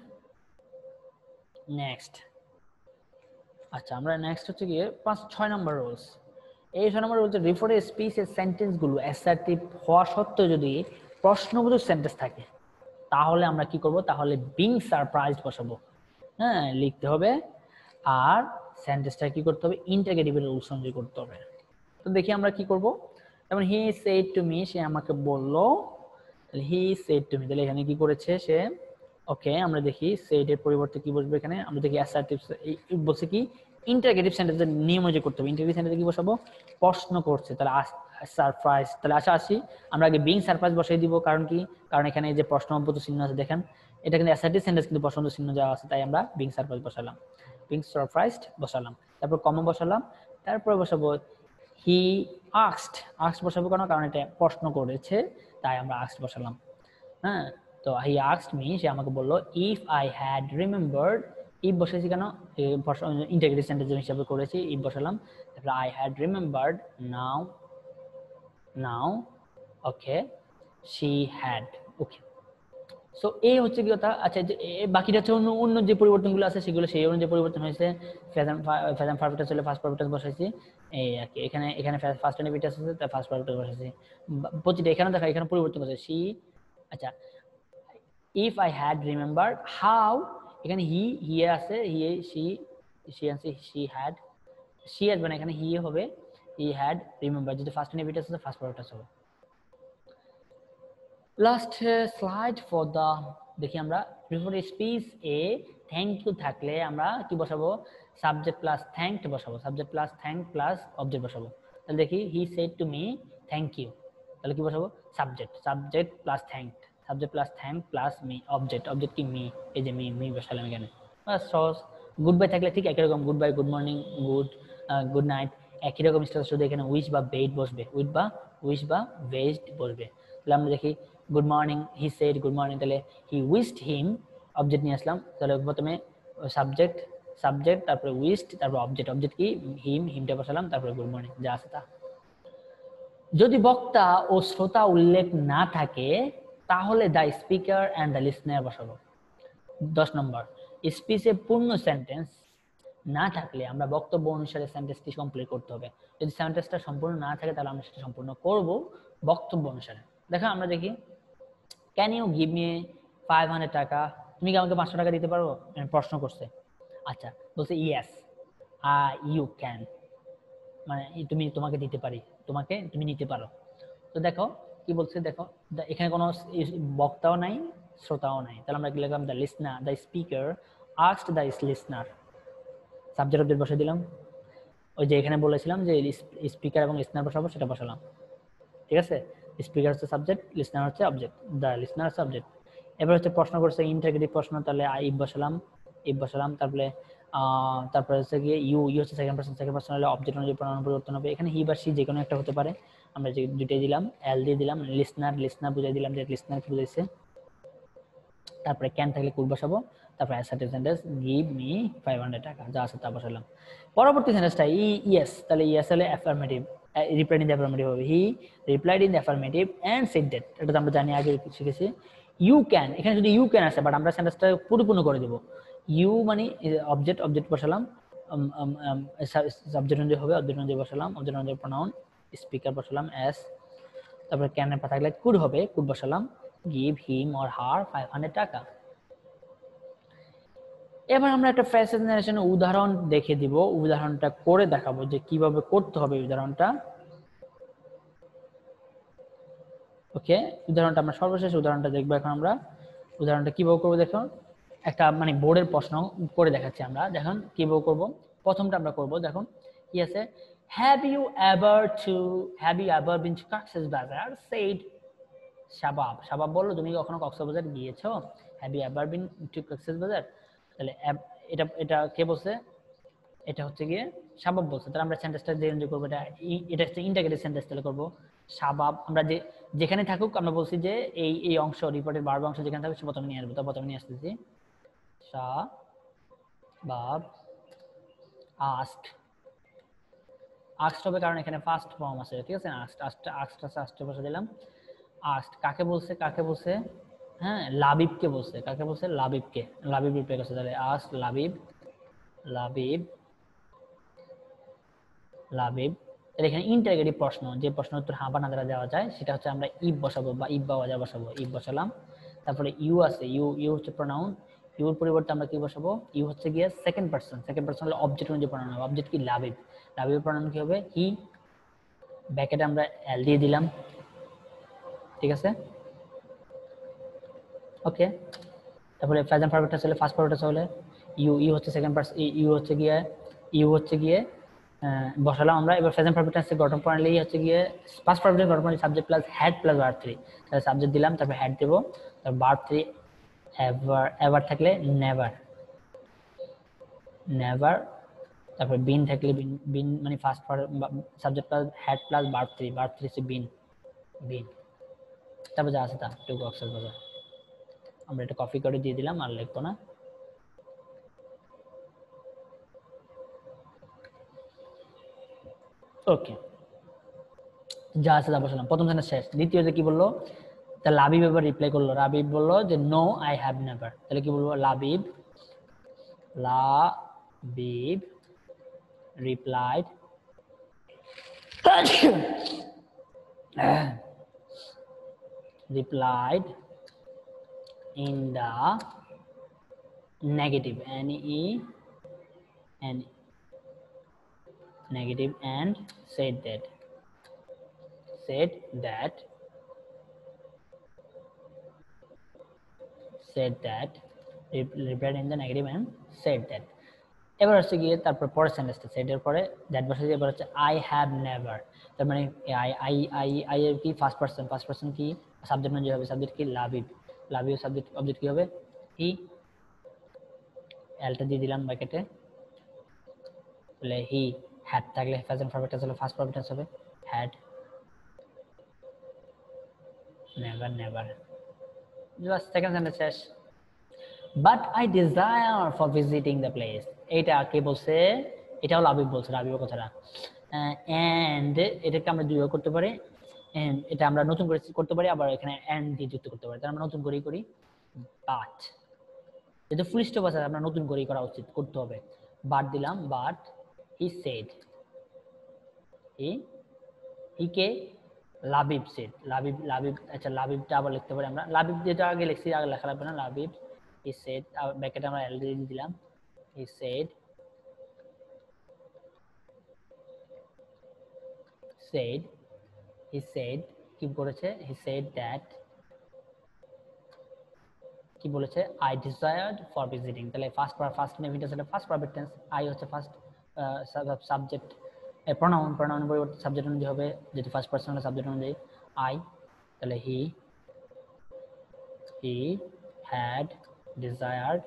নেক্সট, আচ্ছা আমরা নেক্সট হচ্ছে গিয়ে পাঁচ ছয় নম্বর রুলস। এই ছয় নম্বর রুলস, রিফার স্পিচের সেন্টেন্সগুলো অ্যাসার্টিভ হওয়া সত্ত্বেও যদি প্রশ্নবোধক সেন্টেন্স থাকে তাহলে আমরা কি করব, তাহলে বিং সারপ্রাইজড বসাবো, হ্যাঁ লিখতে হবে, আর সেন্টেন্সটা কি করতে হবে, ইন্টারগেটিভের রুলস অনুযায়ী করতে হবে। তো দেখি আমরা কি করব, যেমন হি সেড টু মি, সে আমাকে বললো, তাহলে হি সেড টু মি, তাহলে এখানে কি করেছে সে, ওকে আমরা দেখি সেড এর পরিবর্তে কি বসবে এখানে, আমরা দেখি অ্যাসার্টিভ বলছে কি ইন্টারগেটিভ সেন্টেন্সের নিয়ম অনুযায়ী করতে হবে, ইন্টারগেটিভ সেন্টেন্সে কি বসাবো, প্রশ্ন করছে, তাহলে সারপ্রাইজ, তাহলে আশা আসি আমরা আগে বিং সারপ্রাইজ বসাই দিব, কারণ কি, কারণ এখানে যে প্রশ্নবোধক চিহ্ন আছে দেখেন, এটা কিন্তু অ্যাসার্টিভ সেন্টেন্স কিন্তু প্রশ্নবোধক চিহ্ন দেওয়া আছে, তাই আমরা বিং সারপ্রাইজ বসালাম, বিং সারপ্রাইজড বসালাম, তারপর কমা বসালাম, তারপর বসাবো হি আস্কড, আস্কড বসাবো কেন, কারণ এটা প্রশ্ন করেছে তাই আমরা আস্কড বসালাম, হ্যাঁ। তো হি আস্কড মি, সে আমাকে বললো, if I had remembered if বসাইছি কেন, ইন্টিগ্রেটেড সেন্টেন্স হিসাবে করেছি, ইফ বসালাম। তারপরে I had remembered, now now okay she had, okay. So এই হচ্ছে কি কথা। আচ্ছা, বাকিটা হচ্ছে অন্য অন্য যে পরিবর্তনগুলো আছে সেগুলো সেই অনুযায়ী পরিবর্তন হয়েছে। প্রেজেন্ট পারফেক্ট ছিল, ফার্স্ট পারফেক্ট বসাইছি এই আর কি। এখানে এখানে ফার্স্ট ইন্ডিভিজুয়াল আছে তাই ফার্স্ট পারফেক্ট বসাইছি। প্রতিটা এখানে দেখা এখানে পরিবর্তন করছে সি। আচ্ছা, if I had remembered, how এখানে হি হি আছে, হি সি সি আছে, সি হ্যাড, সি আসবে না এখানে, হি হবে, হি হ্যাড রিমেম্বার। যদি ফার্স্ট ইন্ডিভিজুয়াল আছে ফার্স্ট পারফেক্ট হবে। লাস্ট স্লাইড ফর দা, দেখি আমরা বিফোর স্পিচ এ থ্যাংক ইউ থাকলে আমরা কি বসাবো, সাবজেক্ট প্লাস থ্যাঙ্কড বসাবো, subject plus thank plus object বসাবো। তাহলে দেখি he said to me thank you, তাহলে কি বসাবো, subject, subject plus thanked, subject plus thank plus me, object, object কি মি, এই যে মি, মি বসালাম এখানে। বাস সহজ। গুড বাই থাকলে ঠিক একই রকম, good bye, good morning, good good night, একই রকম স্টার, শুধু এখানে উইশ বা বেইড বসবে, উইথ বা উইশ বা বেইজড বসবে। তাহলে আমরা দেখি good morning, he said good morning, তাহলে হি উইশড হিম, অবজেক্ট নিয়ে আসলাম। তাহলে প্রথমে সাবজেক্ট, সাবজেক্ট তারপরে উইশড তারপর অবজেক্ট, অবজেক্ট কি হিম, হিমটা বসালাম তারপরে গুড মর্নিং যা আছে তা। যদি বক্তা ও শ্রোতা উল্লেখ না থাকে তাহলে the speaker and the listener বসাবো। দশ নম্বর, স্পিচে পূর্ণ সেন্টেন্স না থাকলে আমরা বক্তব্য অনুসারে সেন্টেন্সটি কমপ্লিট করতে হবে। যদি সেন্টেন্সটা সম্পূর্ণ না থাকে তাহলে আমরা সেটা সম্পূর্ণ করব বক্তব্য অনুসারে। দেখো আমরা দেখি, can you give me five hundred taka, তুমি কি আমাকে পাঁচশো টাকা দিতে পারো, প্রশ্ন করছে। আচ্ছা, বলছে ইয়েস ইউ ক্যান, মানে তুমি, তোমাকে দিতে পারি, তোমাকে তুমি নিতে পারো। তো দেখো কি বলছে, দেখো এখানে কোনো বক্তাও নাই শ্রোতাও নাই, তাহলে আমরা কি লিখলাম, the listener, the speaker asked the listener, subject object বসে দিলাম। ওই যে এখানে বলেছিলাম যে স্পিকার এবং লিসনার বসাবো, সেটা বসালাম। ঠিক আছে, স্পিকার হচ্ছে সাবজেক্ট, লিসনার হচ্ছে অবজেক্ট, দ্য লিসনার হচ্ছে অবজেক্ট। এবার হচ্ছে প্রশ্ন করছে, ইন্টারগেটিভ প্রশ্ন, তাহলে ইফ বসালাম, ইফ বসালাম তারপরে তারপরে হচ্ছে গিয়ে ইউ, ইউ হচ্ছে সেকেন্ড পারসন, সেকেন্ড পারসন হলে অবজেক্ট অনুযায়ী প্রনাউন পরিবর্তন হবে। এখানে হি বা সি যে কোনো একটা হতে পারে, আমরা যে দুইটাই দিলাম, এল দিয়ে দিলাম। লিসনার, লিসনার বুঝাই দিলাম যে লিসনার কি বুঝাইছে। তারপরে ক্যান থাকলে কুড বসাবো, তারপরে assertive sentence give me five hundred taka যা আছে তা বসালাম। পরবর্তী সেন্টেন্সটা ই ইয়েস, তাহলে ইয়েস হলে affirmative, replied in the affirmative হবে, he replied in the affirmative and said that, এটা তো আমরা জানি আগে শিখেছি। ইউ ক্যান, এখানে যদি ইউ ক্যান আসে বাট আমরা সেন্টেন্সটা পরিপূর্ণ করে দেবো। ইউ মানে অবজেক্ট, অবজেক্ট বসালাম, সাবজেক্ট অনুযায়ী হবে, অবজেক্ট অনুযায়ী বসালাম, অবজেক্ট অনুযায়ী প্রনাউন, স্পিকার বসালাম এস, তারপরে ক্যানের পা থাকলে কুড হবে, কুড বসালাম, give him or her five hundred taka. এবার আমরা একটা ফ্যাশন জেনারেশনের উদাহরণ দেখে দিব, উদাহরণটা করে দেখাবো যে কিভাবে করতে হবে উদাহরণটা। ওকে, উদাহরণটা আমরা সর্বশেষ উদাহরণটা দেখবো এখন আমরা। উদাহরণটা কিভাবে করবো দেখো, একটা মানে বোর্ডের প্রশ্ন করে দেখাচ্ছি আমরা, দেখুন কিভাবে করব। প্রথমটা আমরা করব, দেখুন কি আছে, have you ever to have you ever been to Cox's Bazar, said Shabab, Shabab বললো তুমি কখনো কক্সবাজার গিয়েছো, have you ever been to Cox's Bazar, তাহলে এটা এটা কে বলছে, এটা হচ্ছে গিয়ে শাবাব বলছে। তাহলে আমরা সেন্টেন্সটা যে এনজয় করবো, এটা এটা হচ্ছে ইন্টিগ্রেটেড সেন্টেন্স, তাহলে করবো শাবাব, আমরা যে যেখানে থাকুক আমরা বলছি যে এই এই অংশ রিপোর্টের ভার্ব অংশ যেখানে থাকুক সে প্রথমে নিয়ে আসবো, তো প্রথমে নিয়ে আসতেছি শাবাব আস্কড, আস্কড হবে কারণ এখানে ফার্স্ট ফর্ম আছে, ঠিক আছে, আস্কড আস্কড আস্কড আছে, আস্কড বসে দিলাম। আস্কড কাকে বলছে, কাকে বলছে, হ্যাঁ লাবিবকে বলছে, কাকে বলছে, লাবিবকে, লাবিব রিপ্লাই করছে, তাহলে আস্কড লাবিব, লাবিব লাবিব। তাহলে এখানে ইন্টারগেটিভ প্রশ্ন, যে প্রশ্ন উত্তর হ্যাঁ বা না দ্বারা দেওয়া যায় সেটা হচ্ছে আমরা ইফ বসাবো বা ইফ বা ওয়াজার বসাবো, ইফ বসালাম। তারপরে ইউ আছে, ইউ ইউ হচ্ছে প্রোনাউন, ইউর পরিবর্তে আমরা কি বসাবো, ইউ হচ্ছে গিয়ে সেকেন্ড পারসন, সেকেন্ড পারসন হলে অবজেক্ট অনুযায়ী প্রোনাউন হবে, অবজেক্ট কি লাবিব, লাবিবের প্রোনাউন কি হবে হি, ব্র্যাকেটে আমরা এল দিয়ে দিলাম, ঠিক আছে ওকে। তারপরে প্রেজেন্ট পারফেক্ট হলে ফার্স্ট পারফেক্ট হলে ইউ, ইউ হচ্ছে সেকেন্ড পারসন, ইউ হচ্ছে গিয়ে ইউ হচ্ছে গিয়ে বসালাম আমরা। এবার প্রেজেন্ট পারফেক্ট টেন্সে গঠন প্রণালী হচ্ছে গিয়ে পাস্ট পারফেক্ট গঠন প্রণালী subject plus had plus verb three, তাহলে সাবজেক্ট দিলাম তারপর হ্যাড দেবো, তারপর ভার্ব থ্রি এভার, এভার থাকলে নেভার, নেভার, তারপর বিন থাকলে বিন, বিন মানে first subject plus had plus verb three, verb three হচ্ছে বিন, বিন, তারপর যা আছে তা টু কক্সবাজার। আমরা এটা কপি করে দিয়ে দিলাম আর লিখবো না। ওকে, যা আছে তা বসালাম, প্রথম সেন্টেন্স শেষ। দ্বিতীয়তে কি বললো, তা লাবিব এবার রিপ্লাই করলো, লাবিব বললো যে নো আই হ্যাভ নেভার, তাহলে কি বলবো, Labib Labib replied replied in the negative, N E N negative, and said that said that said that replied in the negative and said that। এবার হচ্ছে গিয়ে তারপর পরের সেন্টেন্সটা, সেড এর পরে দ্যাট বসে দিয়ে এবার হচ্ছে আই হ্যাভ নেভার, তার মানে আই আই আই আই এর কি ফার্স্ট পারসন, ফার্স্ট পারসন কি সাবজেক্ট মানে হবে, সাবজেক্ট কি লাবিব, লাবিব সাবজেক্ট, অবজেক্ট কি হবে হি, এলটা দিয়ে দিলাম ব্র্যাকেটে, তাহলে হি, হ্যাড থাকলে প্রেজেন্ট পারফেক্ট টেন্স হলে ফার্স্ট পারফেক্ট টেন্স হবে had, never never, just second sentence শেষ। But I desire for visiting the place, এইটা কে বলছে, এটা হলো আবিব বলছে, আবিবের কথাটা। এন্ড এটাকে আমরা দুইভাবে করতে পারি, এন্ড এটা আমরা নতুন করে করতে পারি, আবার এখানে এন্ড দিয়ে যুক্ত করতে পারি, তাহলে আমরা নতুন করেই করি, বাট যেহেতু ফুল স্টপ আছে আমরা নতুন করেই করা উচিত, করতে হবে, বাট দিলাম, but he said, he he কে লাবিব সেড, লাবিব লাবিব আচ্ছা লাবিবটা আবার লিখতে পারি আমরা, লাবিব যেটা আগে লিখছি আগে লেখা লাগবে না, লাবিব he said, ব্র্যাকেটে আমরা এল দিয়ে দিলাম, he said said he said কি করেছে, he said that কি বলেছে, I desired for visiting, তাহলে ফার্স্ট ফার্স্ট নেভিটা সেটা ফার্স্ট পারফেক্ট টেন্স, I হচ্ছে ফার্স্ট সাবজেক্ট, প্রোনাউন প্রোনাউন পরিবর্তে সাবজেক্ট অনুযায়ী হবে, যেহেতু ফার্স্ট পারসন সাবজেক্ট অনুযায়ী I, তাহলে he he had desired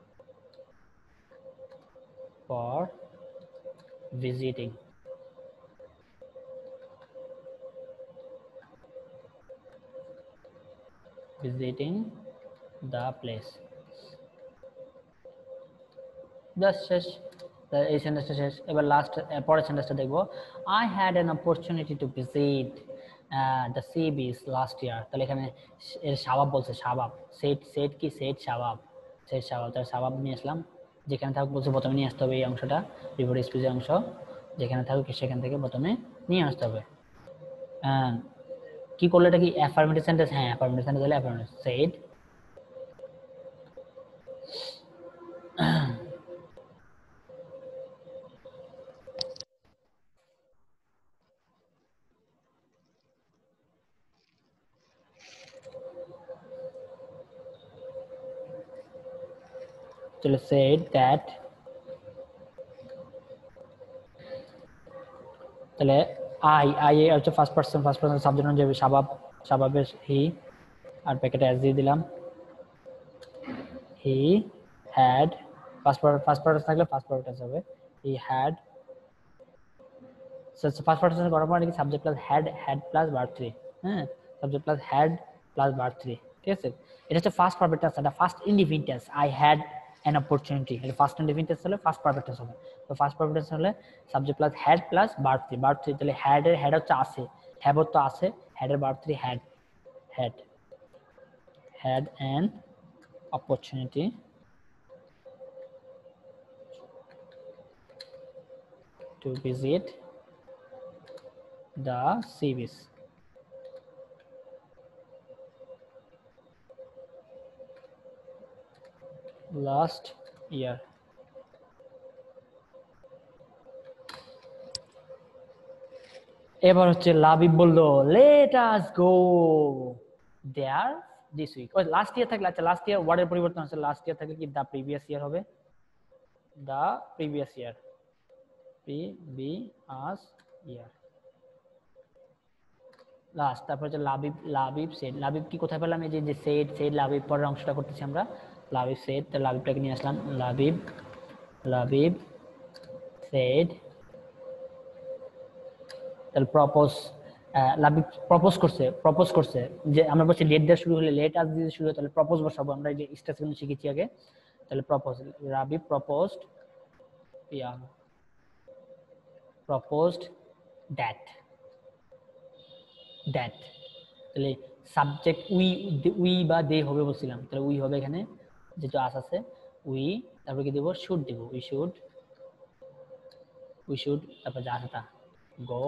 for visiting visiting the place, just শেষ, এই সেন্টেন্সটা শেষ। এবার লাস্ট পরের সেন্টেন্সটা দেখবো, I had an opportunity to visit the sea beach last year, তাহলে এখানে এর শাবাব বলছে, শাবাব সেট সেট কি সেট শাবাব, সেট শাবাব, তাহলে শাবাব নিয়ে আসলাম, যেখানে থাকুক বলছে প্রথমে নিয়ে আসতে হবে এই অংশটা, রিপোর্ট স্পিচের অংশ যেখানে থাকুক সেখান থেকে প্রথমে নিয়ে আসতে হবে। কি করলে এটা কি অ্যাফার্মেটিভ সেন্টেন্স, হ্যাঁ অ্যাফার্মেটিভ সেন্টেন্স হলে অ্যাফার্মেটিভ, সেড চলে said that, তাহলে আই আই এ হচ্ছে first person, first person subject অনুযায়ী শাবাব, শাবাবের হি, আর প্যাকেটে এস দিয়ে দিলাম, he had, first first person থাকলে ফার্স্ট পারসন হবে, হি হ্যাড, ফার্স্ট পারসন করার পর নাকি subject plus had, had plus verb three, হ্যাঁ subject plus had plus verb three, ঠিক আছে, এটা হচ্ছে ফার্স্ট পারফেক্ট টেন্স, এটা past indefinite tense, I had an opportunity, এটা ফার্স্ট ইনডিফিনিট টেন্স হলে ফার্স্ট পারফেক্ট টেন্স হবে, তো ফার্স্ট পারফেক্ট টেন্স হলে subject plus had plus verb three, verb three, তাহলে হ্যাড এর হ্যাড হচ্ছে আছে, হ্যাভ তো আছে, হ্যাড এর verb three had, had had an opportunity to visit the sea beach last year. এবার হচ্ছে লাবিব বললো let us go there this week, ওই লাস্ট ইয়ার থাকলে, আচ্ছা লাস্ট ইয়ার ওয়ার্ডের পরিবর্তন আছে, লাস্ট ইয়ার থাকলে কি দা প্রিভিয়াস ইয়ার হবে, the previous year, previous year last, তারপর হচ্ছে লাবিব, লাবিব সেড, লাবিব কি কোথায় পেলাম, এই যে সেড সেড লাবিব পরের অংশটা করতেছি আমরা, লাবিব সেড, তাহলে লাবিবটাকে নিয়ে আসলাম, লাবিব লাবিব সেড, তাহলে প্রপোজ, লাবিব প্রপোজ করছে, প্রপোজ করছে, যে আমরা বলছি লেট দিয়ে শুরু হলে, লেট আজ দিয়ে শুরু হয়, তাহলে প্রপোজ বসাবো আমরা, এই যে স্টেটসগুলো শিখেছি আগে, তাহলে propose, Labib proposed, yeah proposed that that তাহলে সাবজেক্ট উই উই বা দে হবে বলছিলাম, তাহলে উই হবে এখানে যেটা আস আছে উই, তারপর কি দেব শুড দেব, উই শুড উই শুড তারপর যা আছে তা গো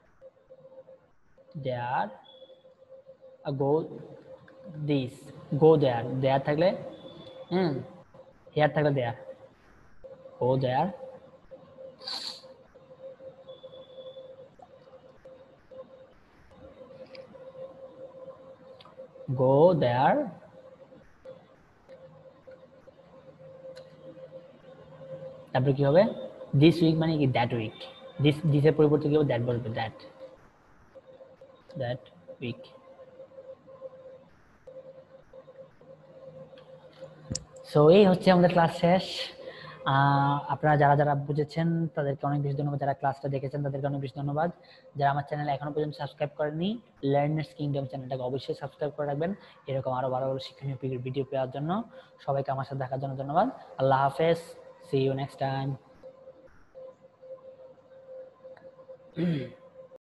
দেয়ার গো দিস গো দেয়ার, দেয়ার থাকলে হুম হেয়ার থাকলে দেয়ার, গো দেয়ার গো দেয়ার তারপরে কি হবে দিস উইক মানে কি দ্যাট উইক, দিস দিসের পরিবর্তে কি হবে দ্যাট বলবে, দ্যাট দ্যাট উইক। সো এই হচ্ছে আমাদের ক্লাস শেষ। আপনারা যারা যারা বুঝেছেন তাদেরকে অনেক বেশি ধন্যবাদ, যারা ক্লাসটা দেখেছেন তাদেরকে অনেক বেশি ধন্যবাদ, যারা আমার চ্যানেল এখনো পর্যন্ত সাবস্ক্রাইব করেননি লার্নার্স কিংডম চ্যানেলটাকে অবশ্যই সাবস্ক্রাইব করে রাখবেন এরকম আরো ভালো ভালো শিক্ষণীয় ভিডিও পাওয়ার জন্য। সবাইকে আমার সাথে দেখার জন্য ধন্যবাদ। আল্লাহ হাফেজ, সি ইউ নেক্সট টাইম।